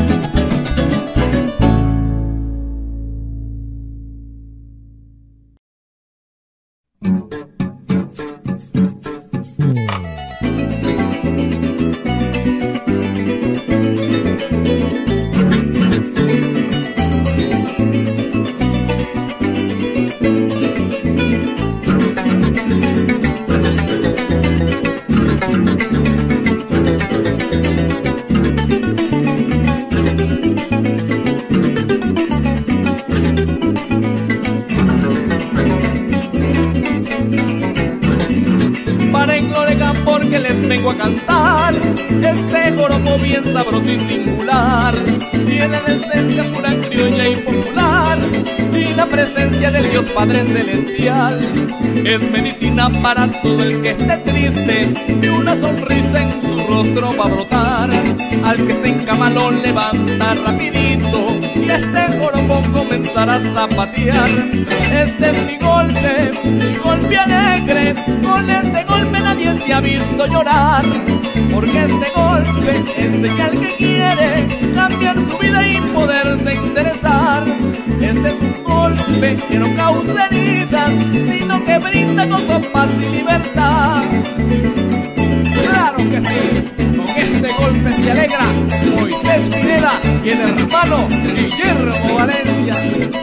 Porque les vengo a cantar este joropo bien sabroso y singular. Tiene la esencia pura, criolla y popular y la presencia del Dios Padre Celestial. Es medicina para todo el que esté triste y una sonrisa en su rostro va a brotar. Al que esté en cama lo levanta rapidito y este joropo comenzará a zapatear. Este es mi golpe alegre. Con este golpe nadie se ha visto llorar, porque este golpe enseña al que quiere cambiar su vida y poderse interesar. Este es un golpe que no causa heridas, sino que brinda gozo, paz y libertad. Claro que sí, con este golpe se alegra Moisés Pineda y el hermano Guillermo Valencia.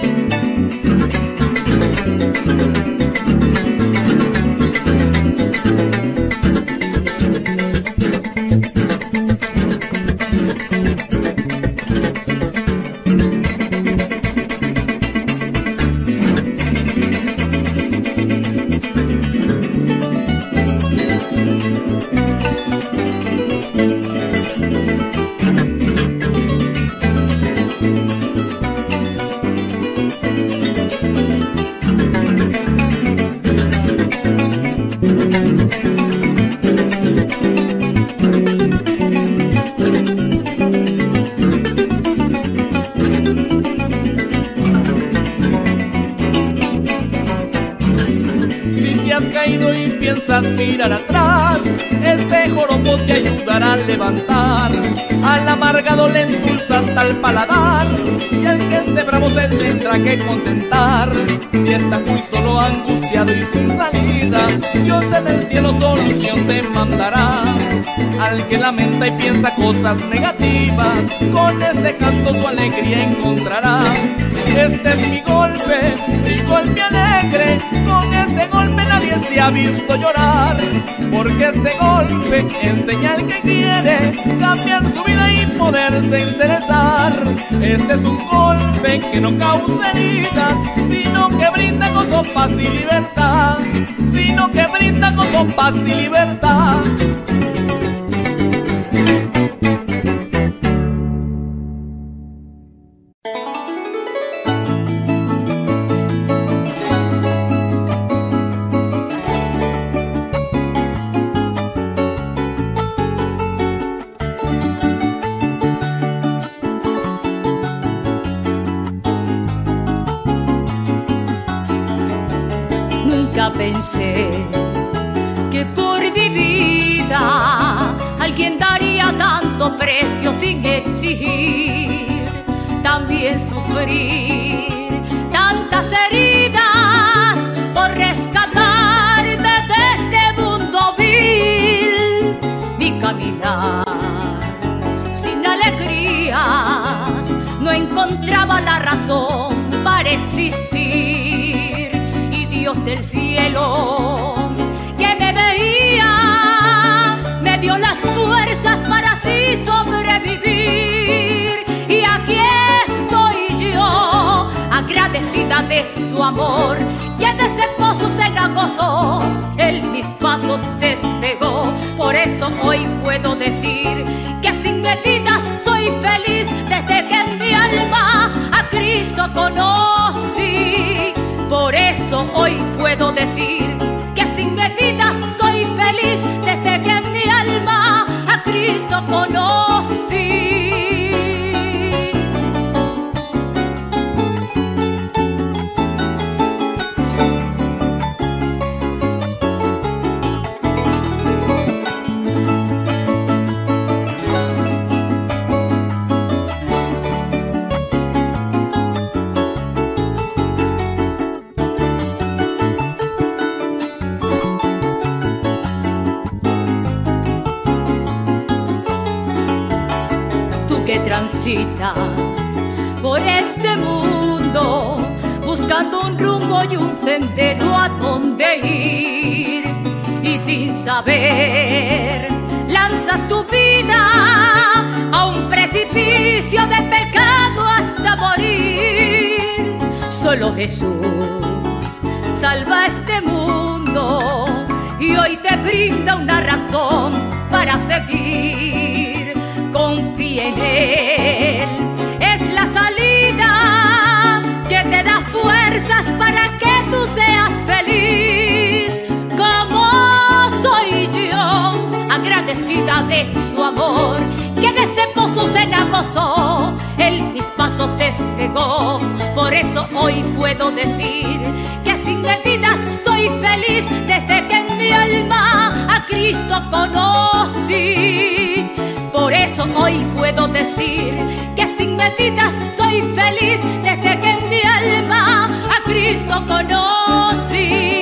Mirar atrás, este joropo te ayudará a levantar. Al amargado le endulza hasta el paladar, y al que esté bravo se tendrá que contentar. Si estás muy solo, angustiado y sin salida, Dios desde el cielo solución te mandará. Al que lamenta y piensa cosas negativas, con este canto tu alegría encontrará. Este es mi golpe alegre, con este golpe nadie se ha visto llorar, porque este golpe enseña al que quiere cambiar su vida y poderse interesar. Este es un golpe que no causa heridas, sino que brinda gozo, paz y libertad, sino que brinda gozo, paz y libertad. Pensé que por mi vida alguien daría tanto precio sin exigir, también sufrir tantas heridas por rescatarme de este mundo vil. Mi caminar sin alegrías no encontraba la razón para existir. Dios del cielo que me veía me dio las fuerzas para así sobrevivir, y aquí estoy yo agradecida de su amor, que de ese pozo se la gozó, él mis pasos despegó. Por eso hoy puedo decir que sin medidas soy feliz desde que en mi alma a Cristo conocí. Por eso hoy puedo decir que sin medidas soy feliz desde que en mi alma a Cristo conocí. Que transitas por este mundo buscando un rumbo y un sendero a donde ir, y sin saber lanzas tu vida a un precipicio de pecado hasta morir. Solo Jesús salva este mundo y hoy te brinda una razón para seguir. Confía en Él, es la salida que te da fuerzas para que tú seas feliz. Como soy yo, agradecida de su amor, que de ese pozo se la gozó, él mis pasos despegó. Por eso hoy puedo decir que sin medidas soy feliz desde que en mi alma a Cristo conocí. Por eso hoy puedo decir que sin medidas soy feliz desde que en mi alma a Cristo conocí.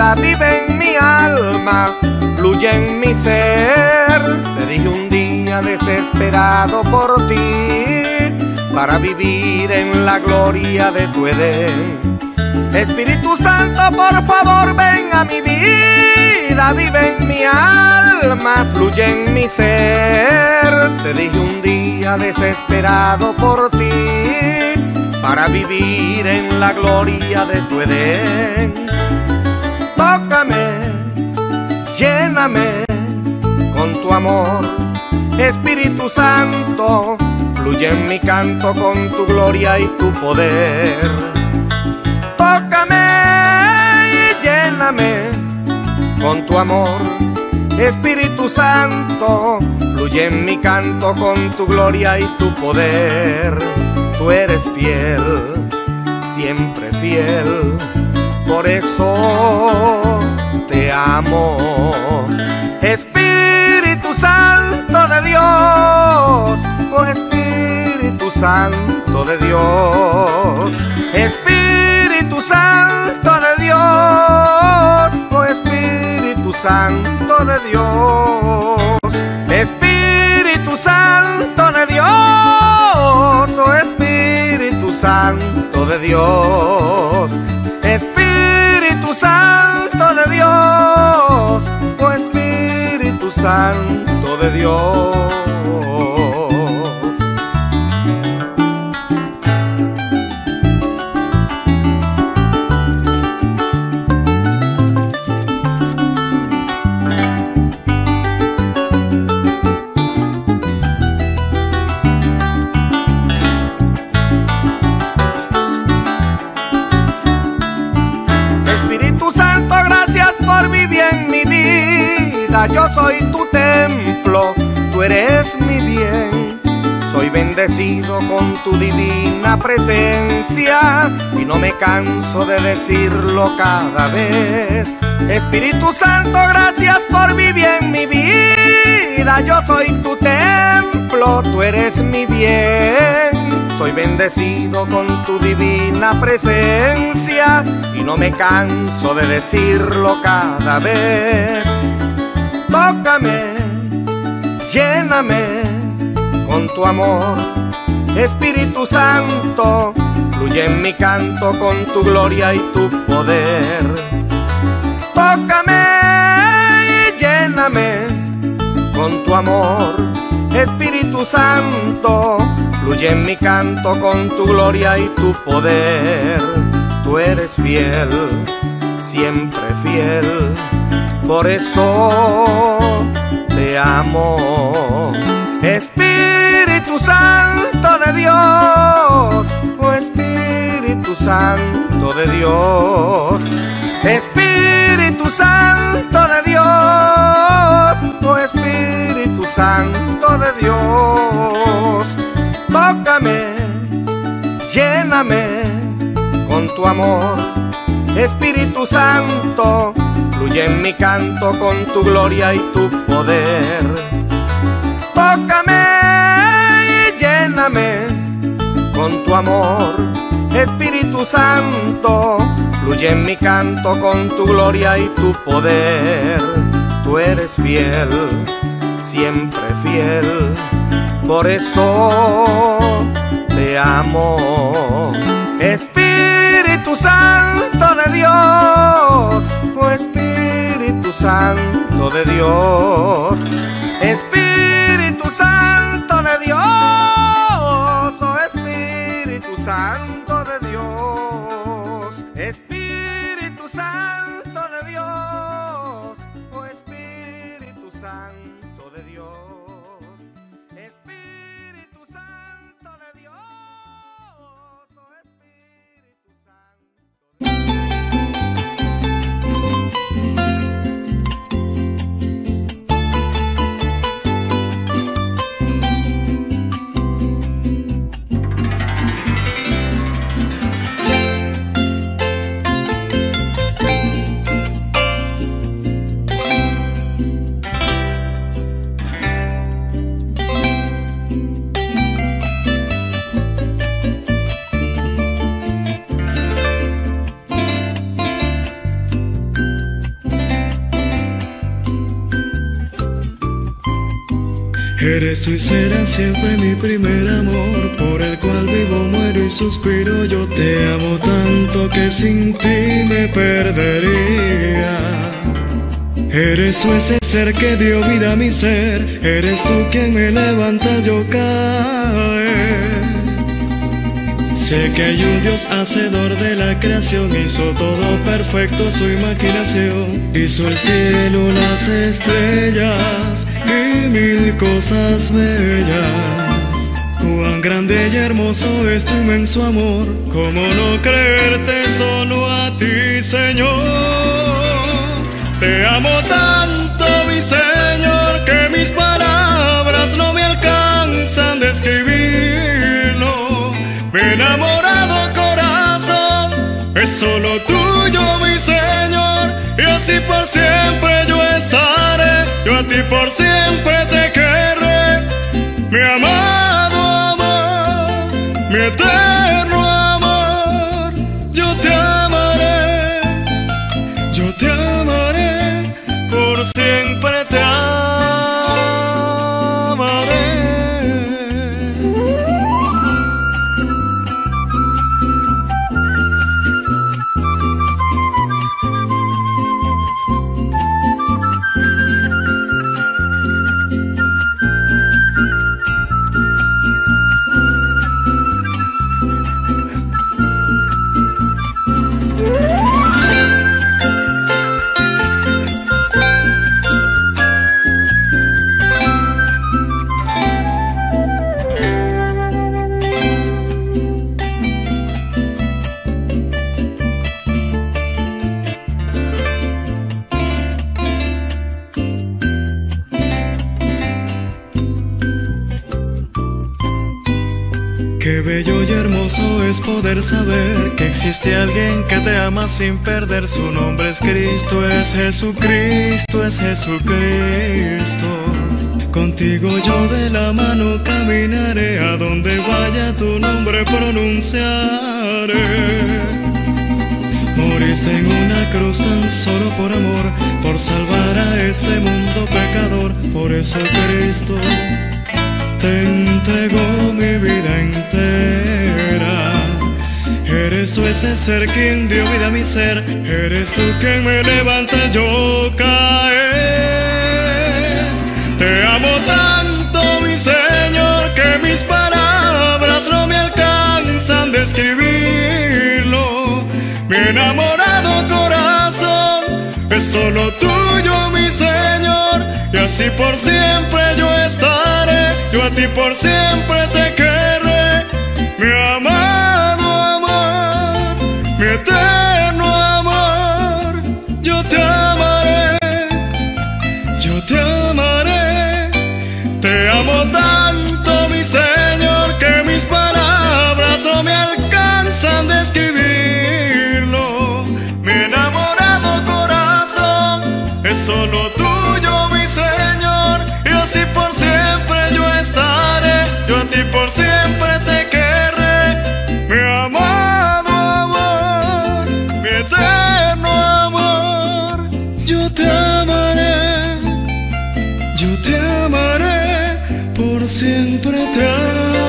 vida vive en mi alma, fluye en mi ser. Te dije un día desesperado por ti, para vivir en la gloria de tu Edén. Espíritu Santo, por favor, ven a mi vida, vive en mi alma, fluye en mi ser. Te dije un día desesperado por ti, para vivir en la gloria de tu Edén. Tócame, lléname con tu amor, Espíritu Santo, fluye en mi canto con tu gloria y tu poder. Tócame y lléname con tu amor, Espíritu Santo, fluye en mi canto con tu gloria y tu poder. Tú eres fiel, siempre fiel, por eso te amo. Espíritu Santo de Dios, oh Espíritu Santo de Dios, Espíritu Santo de Dios, oh Espíritu Santo de Dios, Espíritu Santo de Dios, oh Espíritu Santo de Dios, Espíritu Santo de Dios, oh Espíritu Santo de Dios. Yo soy tu templo, tú eres mi bien. Soy bendecido con tu divina presencia y no me canso de decirlo cada vez. Espíritu Santo, gracias por vivir en mi vida. Yo soy tu templo, tú eres mi bien. Soy bendecido con tu divina presencia y no me canso de decirlo cada vez. Tócame, lléname con tu amor, Espíritu Santo, fluye en mi canto con tu gloria y tu poder. Tócame y lléname con tu amor, Espíritu Santo, fluye en mi canto con tu gloria y tu poder. Tú eres fiel, siempre fiel, por eso te amo. Espíritu Santo de Dios, oh Espíritu Santo de Dios, Espíritu Santo de Dios, oh Espíritu Santo de Dios. Tócame, lléname con tu amor, Espíritu Santo, fluye en mi canto con tu gloria y tu poder. Tócame y lléname con tu amor, Espíritu Santo, fluye en mi canto con tu gloria y tu poder. Tú eres fiel, siempre fiel, por eso te amo. Espíritu Santo de Dios, oh Espíritu Santo de Dios, Espíritu Santo de Dios, oh Espíritu Santo de Dios, Espíritu Santo de Dios, oh Espíritu Santo de Dios, Espíritu Santo de Dios. Eres tú y serás siempre mi primer amor, por el cual vivo, muero y suspiro. Yo te amo tanto que sin ti me perdería. Eres tú ese ser que dio vida a mi ser, eres tú quien me levanta al yo caer. Sé que hay un Dios hacedor de la creación, hizo todo perfecto a su imaginación. Hizo el cielo, las estrellas y mil cosas bellas. Cuán grande y hermoso es tu inmenso amor, cómo no creerte solo a ti, Señor. Te amo tanto, mi Señor, que mis palabras no me alcanzan a describirlo. Mi enamorado corazón es solo tuyo, mi Señor, y así por siempre yo estaré. Yo a ti por siempre te querré, mi amado amor, mi eterno amor. Yo te amaré, yo te amaré, por siempre te amaré. Qué bello y hermoso es poder saber que existe alguien que te ama sin perder. Su nombre es Cristo, es Jesucristo, es Jesucristo. Contigo yo de la mano caminaré, a donde vaya tu nombre pronunciaré. Moriste en una cruz tan solo por amor, por salvar a este mundo pecador. Por eso Cristo te entregó mi vida entera. Eres tú ese ser quien dio vida a mi ser, eres tú quien me levanta al yo caer. Te amo tanto, mi Señor, que mis palabras no me alcanzan a describirlo. Mi enamorado corazón es solo tuyo, mi Señor, y así por siempre yo estaré. Yo a ti por siempre te querré, mi amado amor, mi eterno amor. Yo te amaré, yo te amaré. Te amo tanto, mi Señor, que mis palabras no me alcanzan a describirlo. Mi enamorado corazón es solo tuyo, mi Señor, y así por siempre yo estaré. Yo a ti por siempre te querré, mi amado amor, mi eterno amor. Yo te amaré, por siempre te amaré.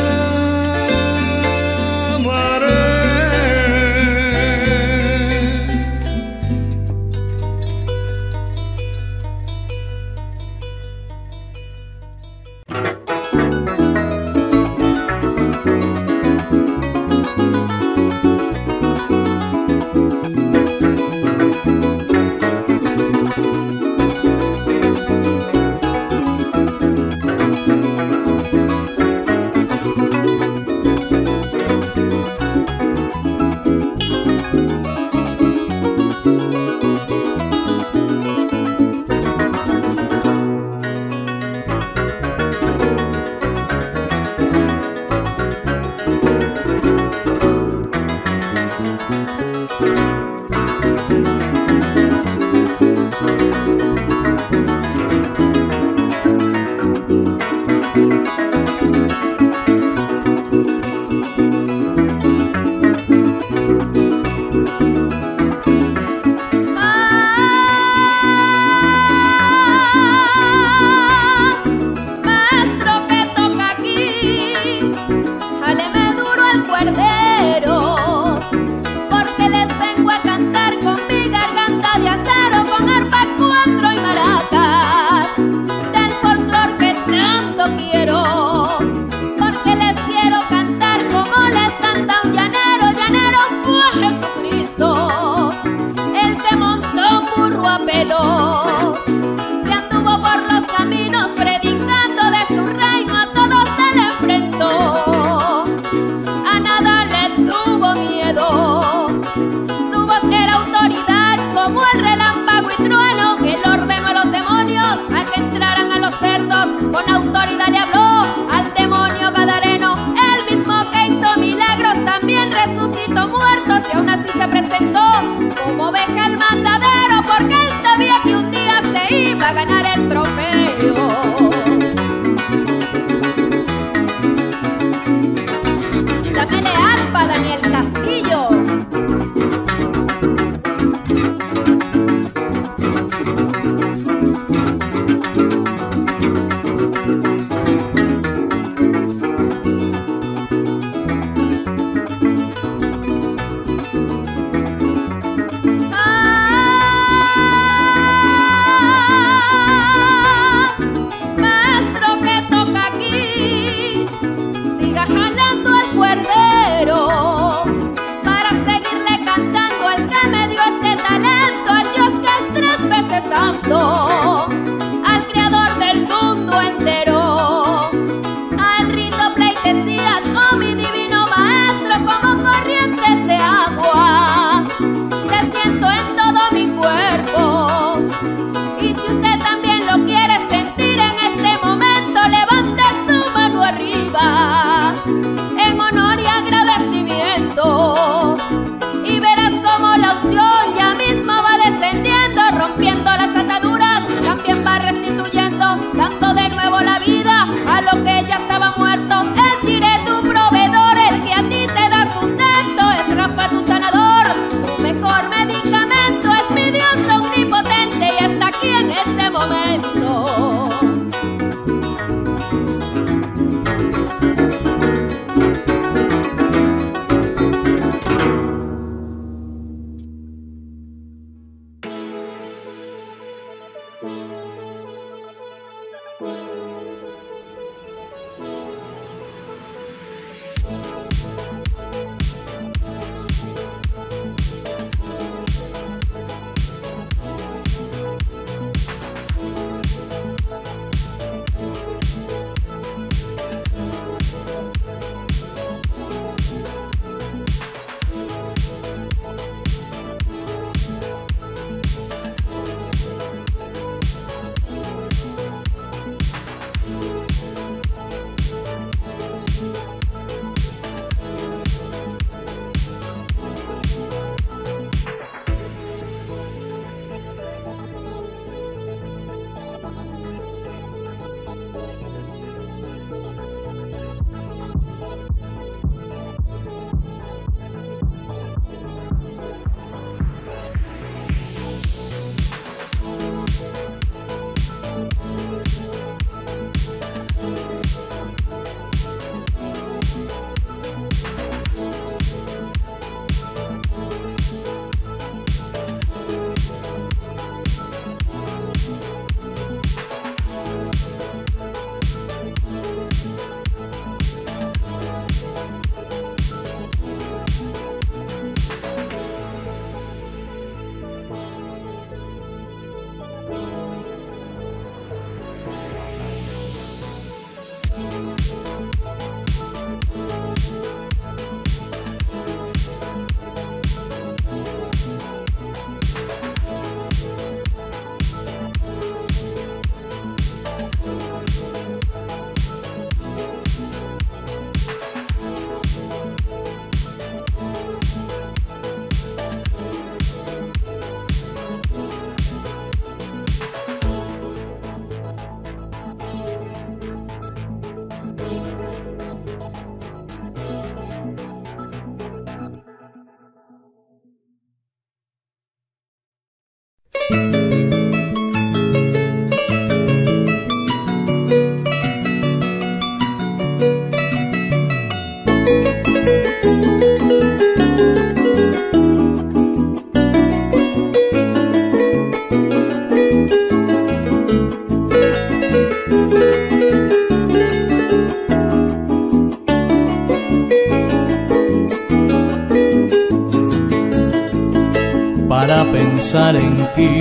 Para pensar en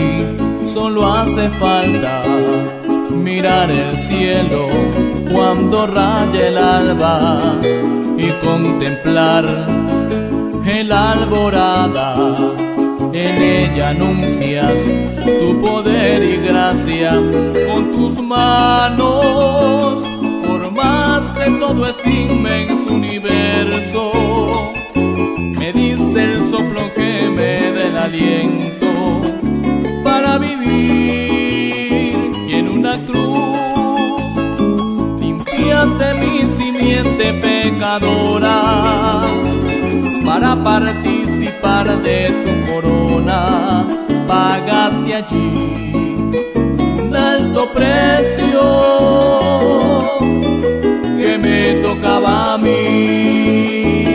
ti solo hace falta mirar el cielo cuando raya el alba y contemplar el alborada. En ella anuncias tu poder y gracia, con tus manos formaste todo este inmenso universo. Me diste el soplo que me da el aliento para vivir, y en una cruz limpiaste mi simiente pecadora. Para participar de tu corona pagaste allí un alto precio que me tocaba a mí.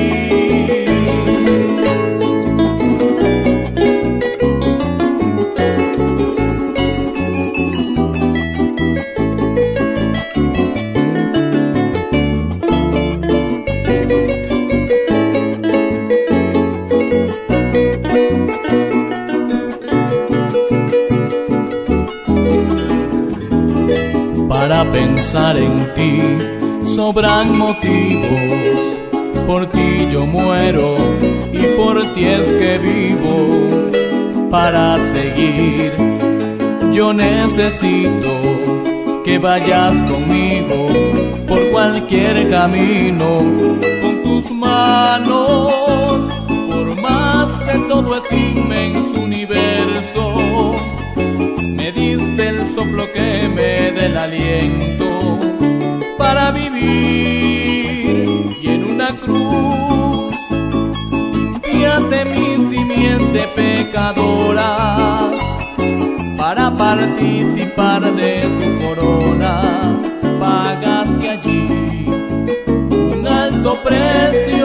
Para pensar en ti sobran motivos, por ti yo muero y por ti es que vivo. Para seguir yo necesito que vayas conmigo por cualquier camino. Con tus manos formaste todo este inmenso universo. Me diste el soplo que me da el aliento para vivir, y en una cruz limpiaste mi simiente pecadora. Para participar de tu corona pagaste allí un alto precio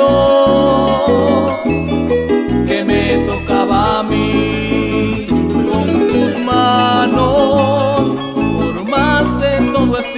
que me tocaba a mí. Con tus manos formaste todo este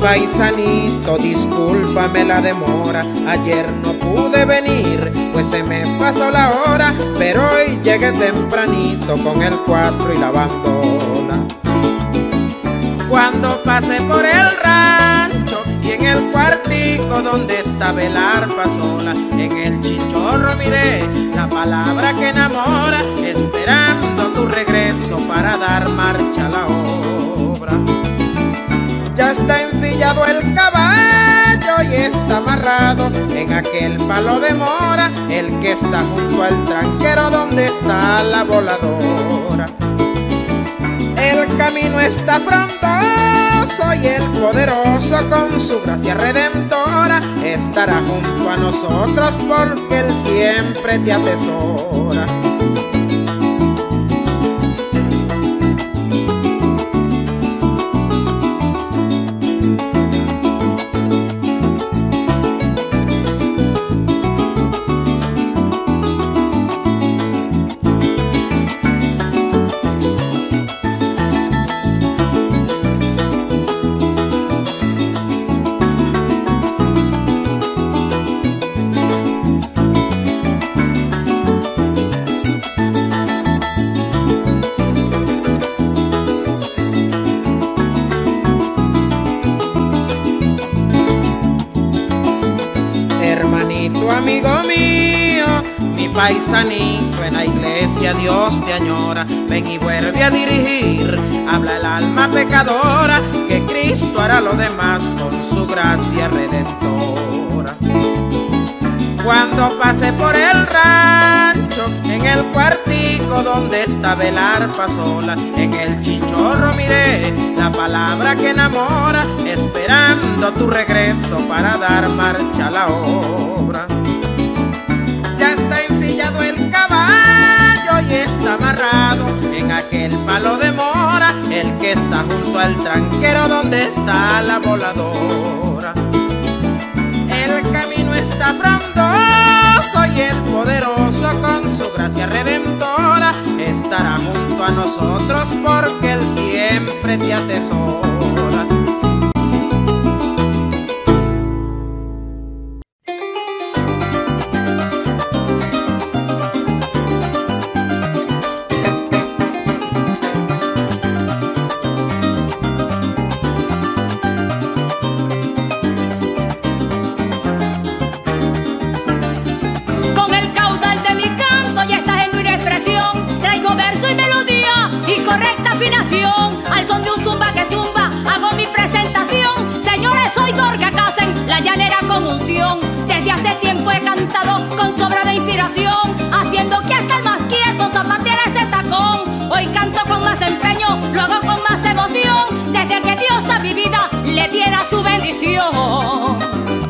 paisanito, discúlpame la demora. Ayer no pude venir, pues se me pasó la hora, pero hoy llegué tempranito con el 4 y la bandola. Cuando pasé por el rancho y en el cuartico donde estaba el arpa sola, en el chinchorro miré la palabra que enamora, esperando tu regreso para dar marcha a la obra. Ya está ensillado el caballo y está amarrado en aquel palo de mora, el que está junto al tranquero donde está la voladora. El camino está frondoso y el poderoso con su gracia redentora estará junto a nosotros porque Él siempre te atesora. Amigo mío, mi paisanito, en la iglesia Dios te añora. Ven y vuelve a dirigir, habla el alma pecadora, que Cristo hará lo demás con su gracia redentora. Cuando pasé por el rancho, en el cuartico donde estaba el arpa sola, en el chinchorro miré la palabra que enamora, esperando tu regreso para dar marcha a la obra. Ya está ensillado el caballo y está amarrado en aquel palo de mora, el que está junto al tranquero donde está la voladora. El camino está frondoso y el poderoso con su gracia redentora estará junto a nosotros porque Él siempre te atesora. Correcta afinación, al son de un zumba que zumba, hago mi presentación. Señores, soy Dorca Casen, la llanera con unción. Desde hace tiempo he cantado con sobra de inspiración, haciendo que hasta el más quieto zapateara ese tacón. Hoy canto con más empeño, lo hago con más emoción, desde que Dios a mi vida le diera su bendición.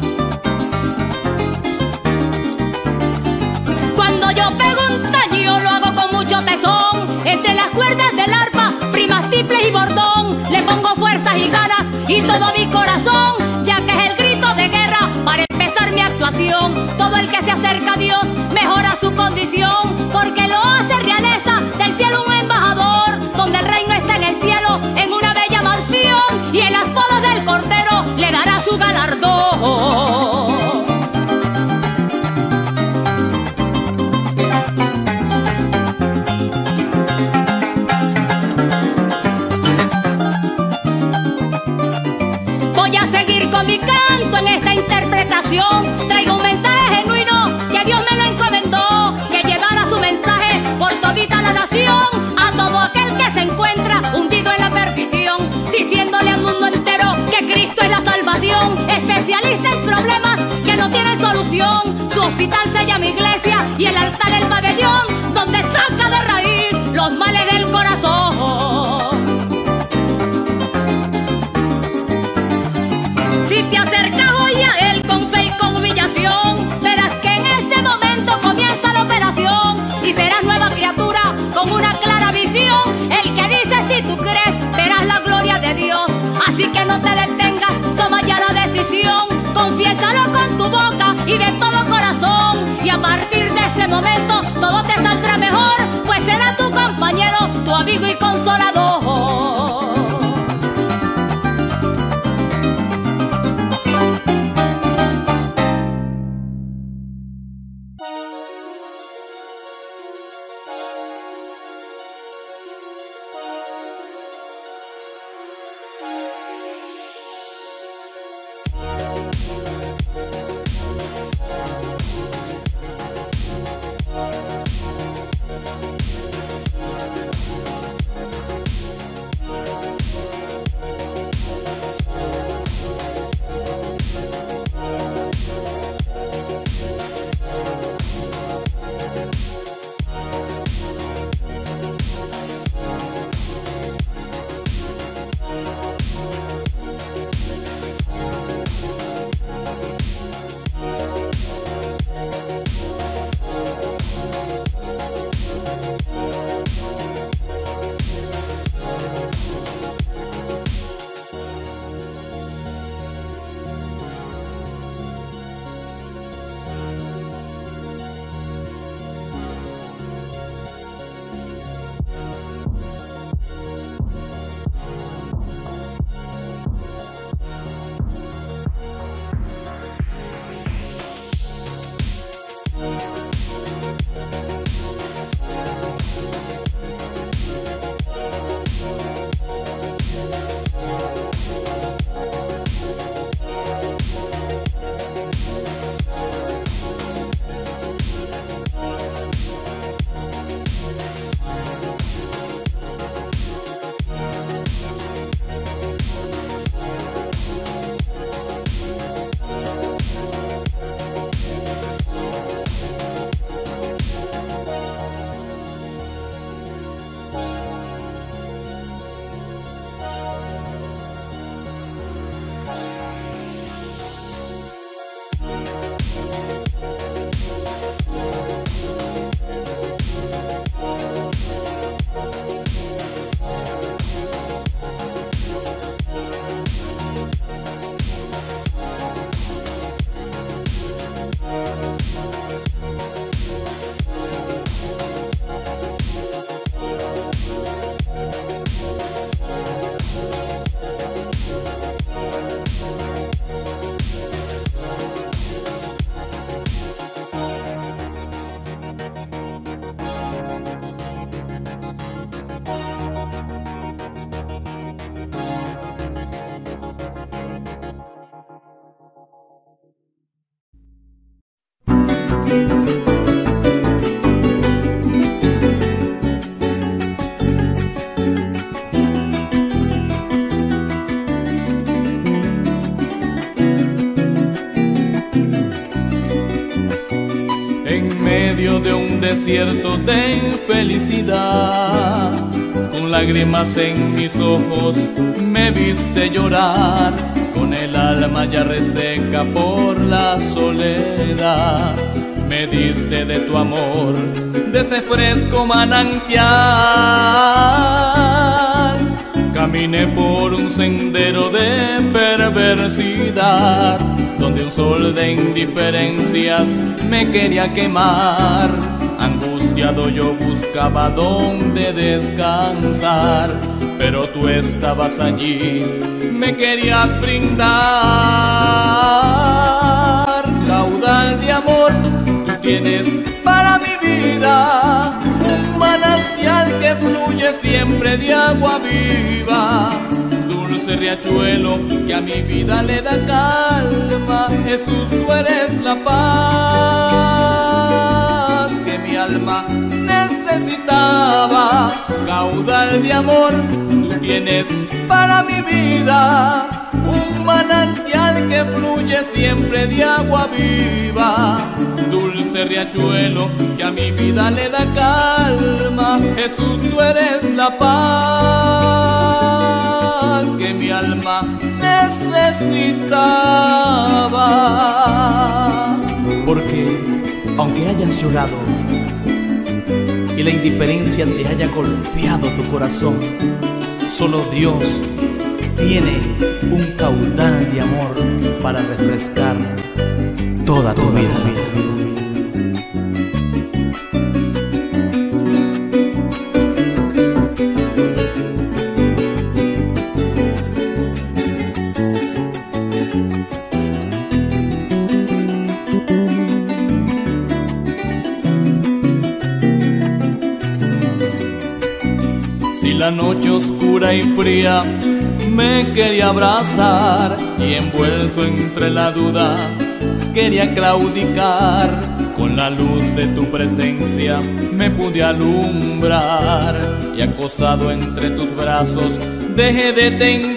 Cuando yo pego un taño lo hago con mucho tesón, entre las cuerdas del arpa, primas, tiples y bordón, le pongo fuerzas y ganas y todo mi corazón, ya que es el grito de guerra para empezar mi actuación. Todo el que se acerca a Dios mejora su condición, porque lo hace realeza del cielo un embajador, donde el reino está en el cielo, en una bella mansión, y en las bodas del Cordero le dará su galardón. Mi canto en esta interpretación, traigo un mensaje genuino que Dios me lo encomendó, que llevara su mensaje por todita la nación, a todo aquel que se encuentra hundido en la perdición, diciéndole al mundo entero que Cristo es la salvación, especialista en problemas que no tienen solución. Su hospital se llama iglesia y el altar el pabellón, donde saca de raíz los males del corazón. Si te acercas hoy a Él con fe y con humillación, verás que en este momento comienza la operación y serás nueva criatura con una clara visión. El que dice si tú crees, verás la gloria de Dios. Así que no te detengas, toma ya la decisión, confiésalo con tu boca y de todo corazón. Y a partir de ese momento todo te saldrá mejor, pues será tu compañero, tu amigo y consolador. En medio de un desierto de infelicidad, con lágrimas en mis ojos me viste llorar, con el alma ya reseca por la soledad. Me diste de tu amor, de ese fresco manantial. Caminé por un sendero de perversidad, donde un sol de indiferencias me quería quemar. Angustiado yo buscaba dónde descansar, pero tú estabas allí, me querías brindar. Caudal de amor tú tienes para mi vida, un manantial que fluye siempre de agua viva. Dulce riachuelo que a mi vida le da calma. Jesús, tú eres la paz que mi alma necesitaba. Caudal de amor tú tienes para mi vida, un manantial que fluye siempre de agua viva. Dulce riachuelo que a mi vida le da calma. Jesús, tú eres la paz que mi alma necesitaba. Porque aunque hayas llorado y la indiferencia te haya golpeado tu corazón, solo Dios tiene un caudal de amor para refrescar toda tu vida. Si la noche oscura y fría me quería abrazar y envuelto entre la duda quería claudicar, con la luz de tu presencia me pude alumbrar y acostado entre tus brazos dejé de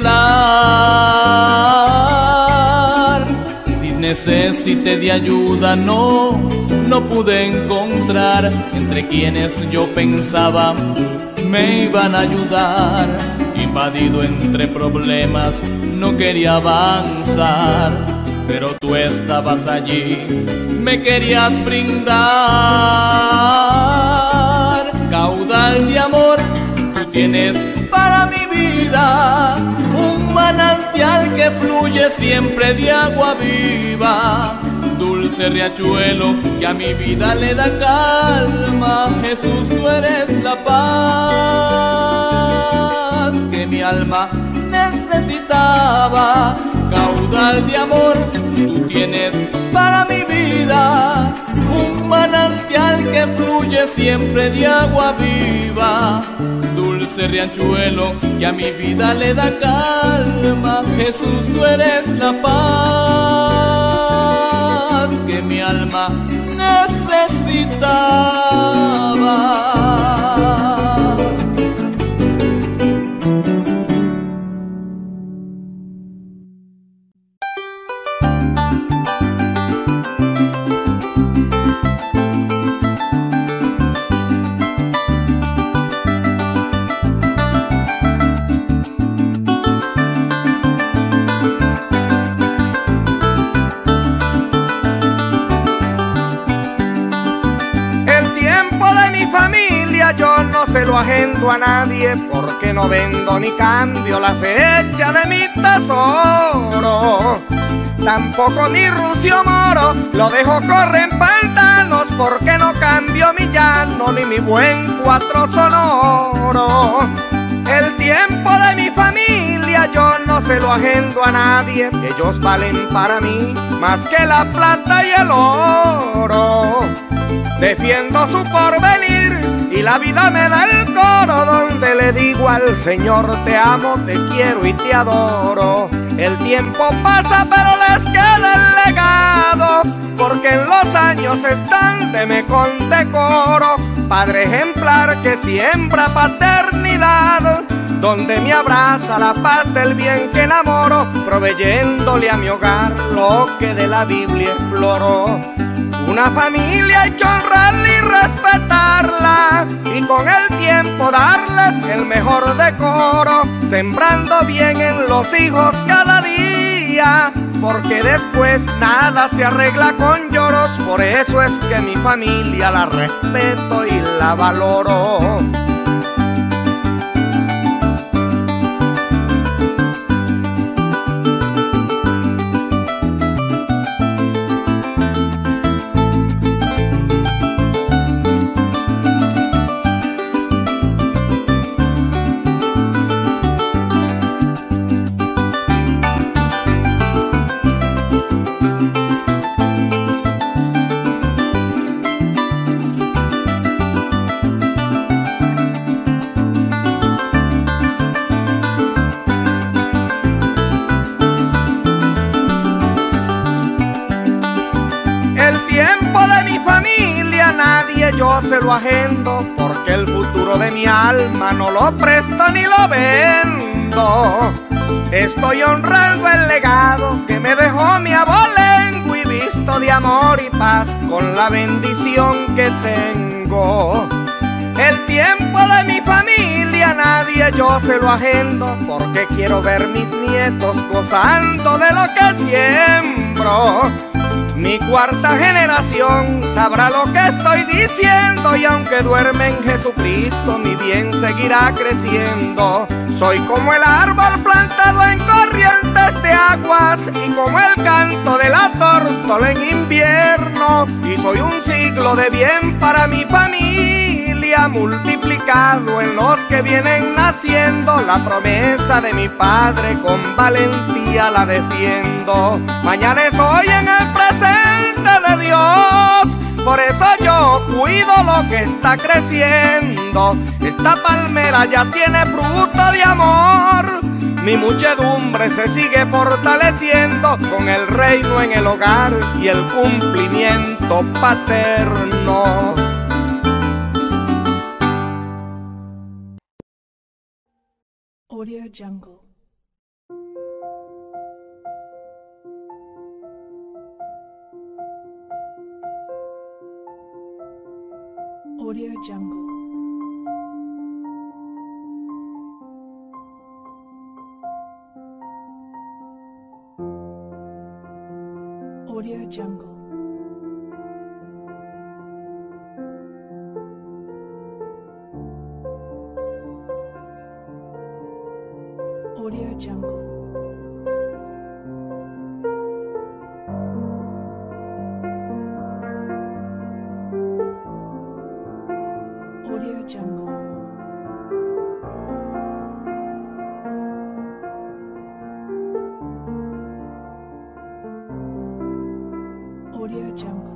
temblar. Si necesité de ayuda no pude encontrar entre quienes yo pensaba me iban a ayudar. Invadido entre problemas no quería avanzar, pero tú estabas allí, me querías brindar. Caudal de amor tú tienes para mi vida, un manantial que fluye siempre de agua viva. Dulce riachuelo que a mi vida le da calma. Jesús, tú eres la paz que mi alma necesitaba. Caudal de amor tú tienes para mi vida, un manantial que fluye siempre de agua viva. Dulce riachuelo que a mi vida le da calma. Jesús, tú eres la paz que mi alma necesitaba. Yo no se lo agendo a nadie, porque no vendo ni cambio la fecha de mi tesoro. Tampoco ni Rucio Moro lo dejo correr en pantanos, porque no cambio mi llano ni mi buen cuatro sonoro. El tiempo de mi familia yo no se lo agendo a nadie, ellos valen para mí más que la plata y el oro. Defiendo su porvenir y la vida me da el coro, donde le digo al Señor te amo, te quiero y te adoro. El tiempo pasa pero les queda el legado, porque en los años están de con decoro. Padre ejemplar que siembra paternidad, donde me abraza la paz del bien que enamoro, proveyéndole a mi hogar lo que de la Biblia exploró. Una familia hay que honrarla y respetarla, y con el tiempo darles el mejor decoro, sembrando bien en los hijos cada día, porque después nada se arregla con lloros. Por eso es que mi familia la respeto y la valoro. Yo se lo agendo, porque el futuro de mi alma no lo presto ni lo vendo. Estoy honrando el legado que me dejó mi abolengo, y visto de amor y paz con la bendición que tengo. El tiempo de mi familia nadie yo se lo agendo, porque quiero ver mis nietos gozando de lo que siembro. Mi cuarta generación sabrá lo que estoy diciendo, y aunque duerme en Jesucristo, mi bien seguirá creciendo. Soy como el árbol plantado en corrientes de aguas, y como el canto de la tórtola en invierno, y soy un siglo de bien para mi familia, multiplicado en los que vienen naciendo. La promesa de mi padre con valentía la defiendo. Mañana es hoy en el presente de Dios, por eso yo cuido lo que está creciendo. Esta palmera ya tiene fruto de amor, mi muchedumbre se sigue fortaleciendo, con el reino en el hogar y el cumplimiento paterno. Audio Jungle. Audio Jungle. Audio Jungle. Audio Jungle. Audio Jungle. Audio Jungle.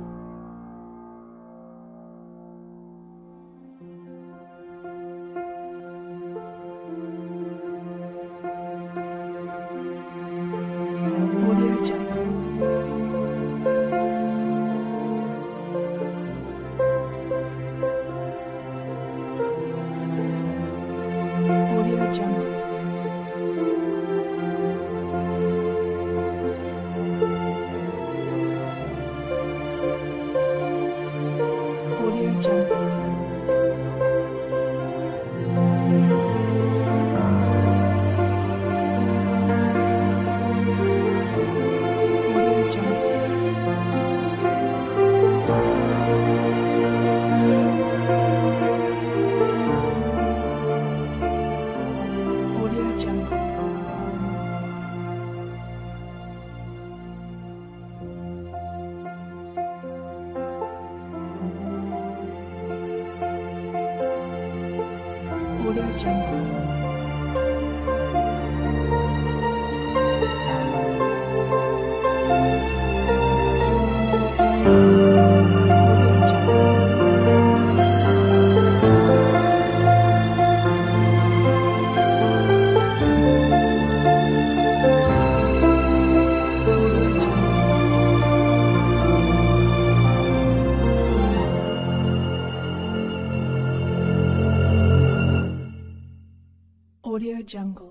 Audio Jungle.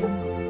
Jungle.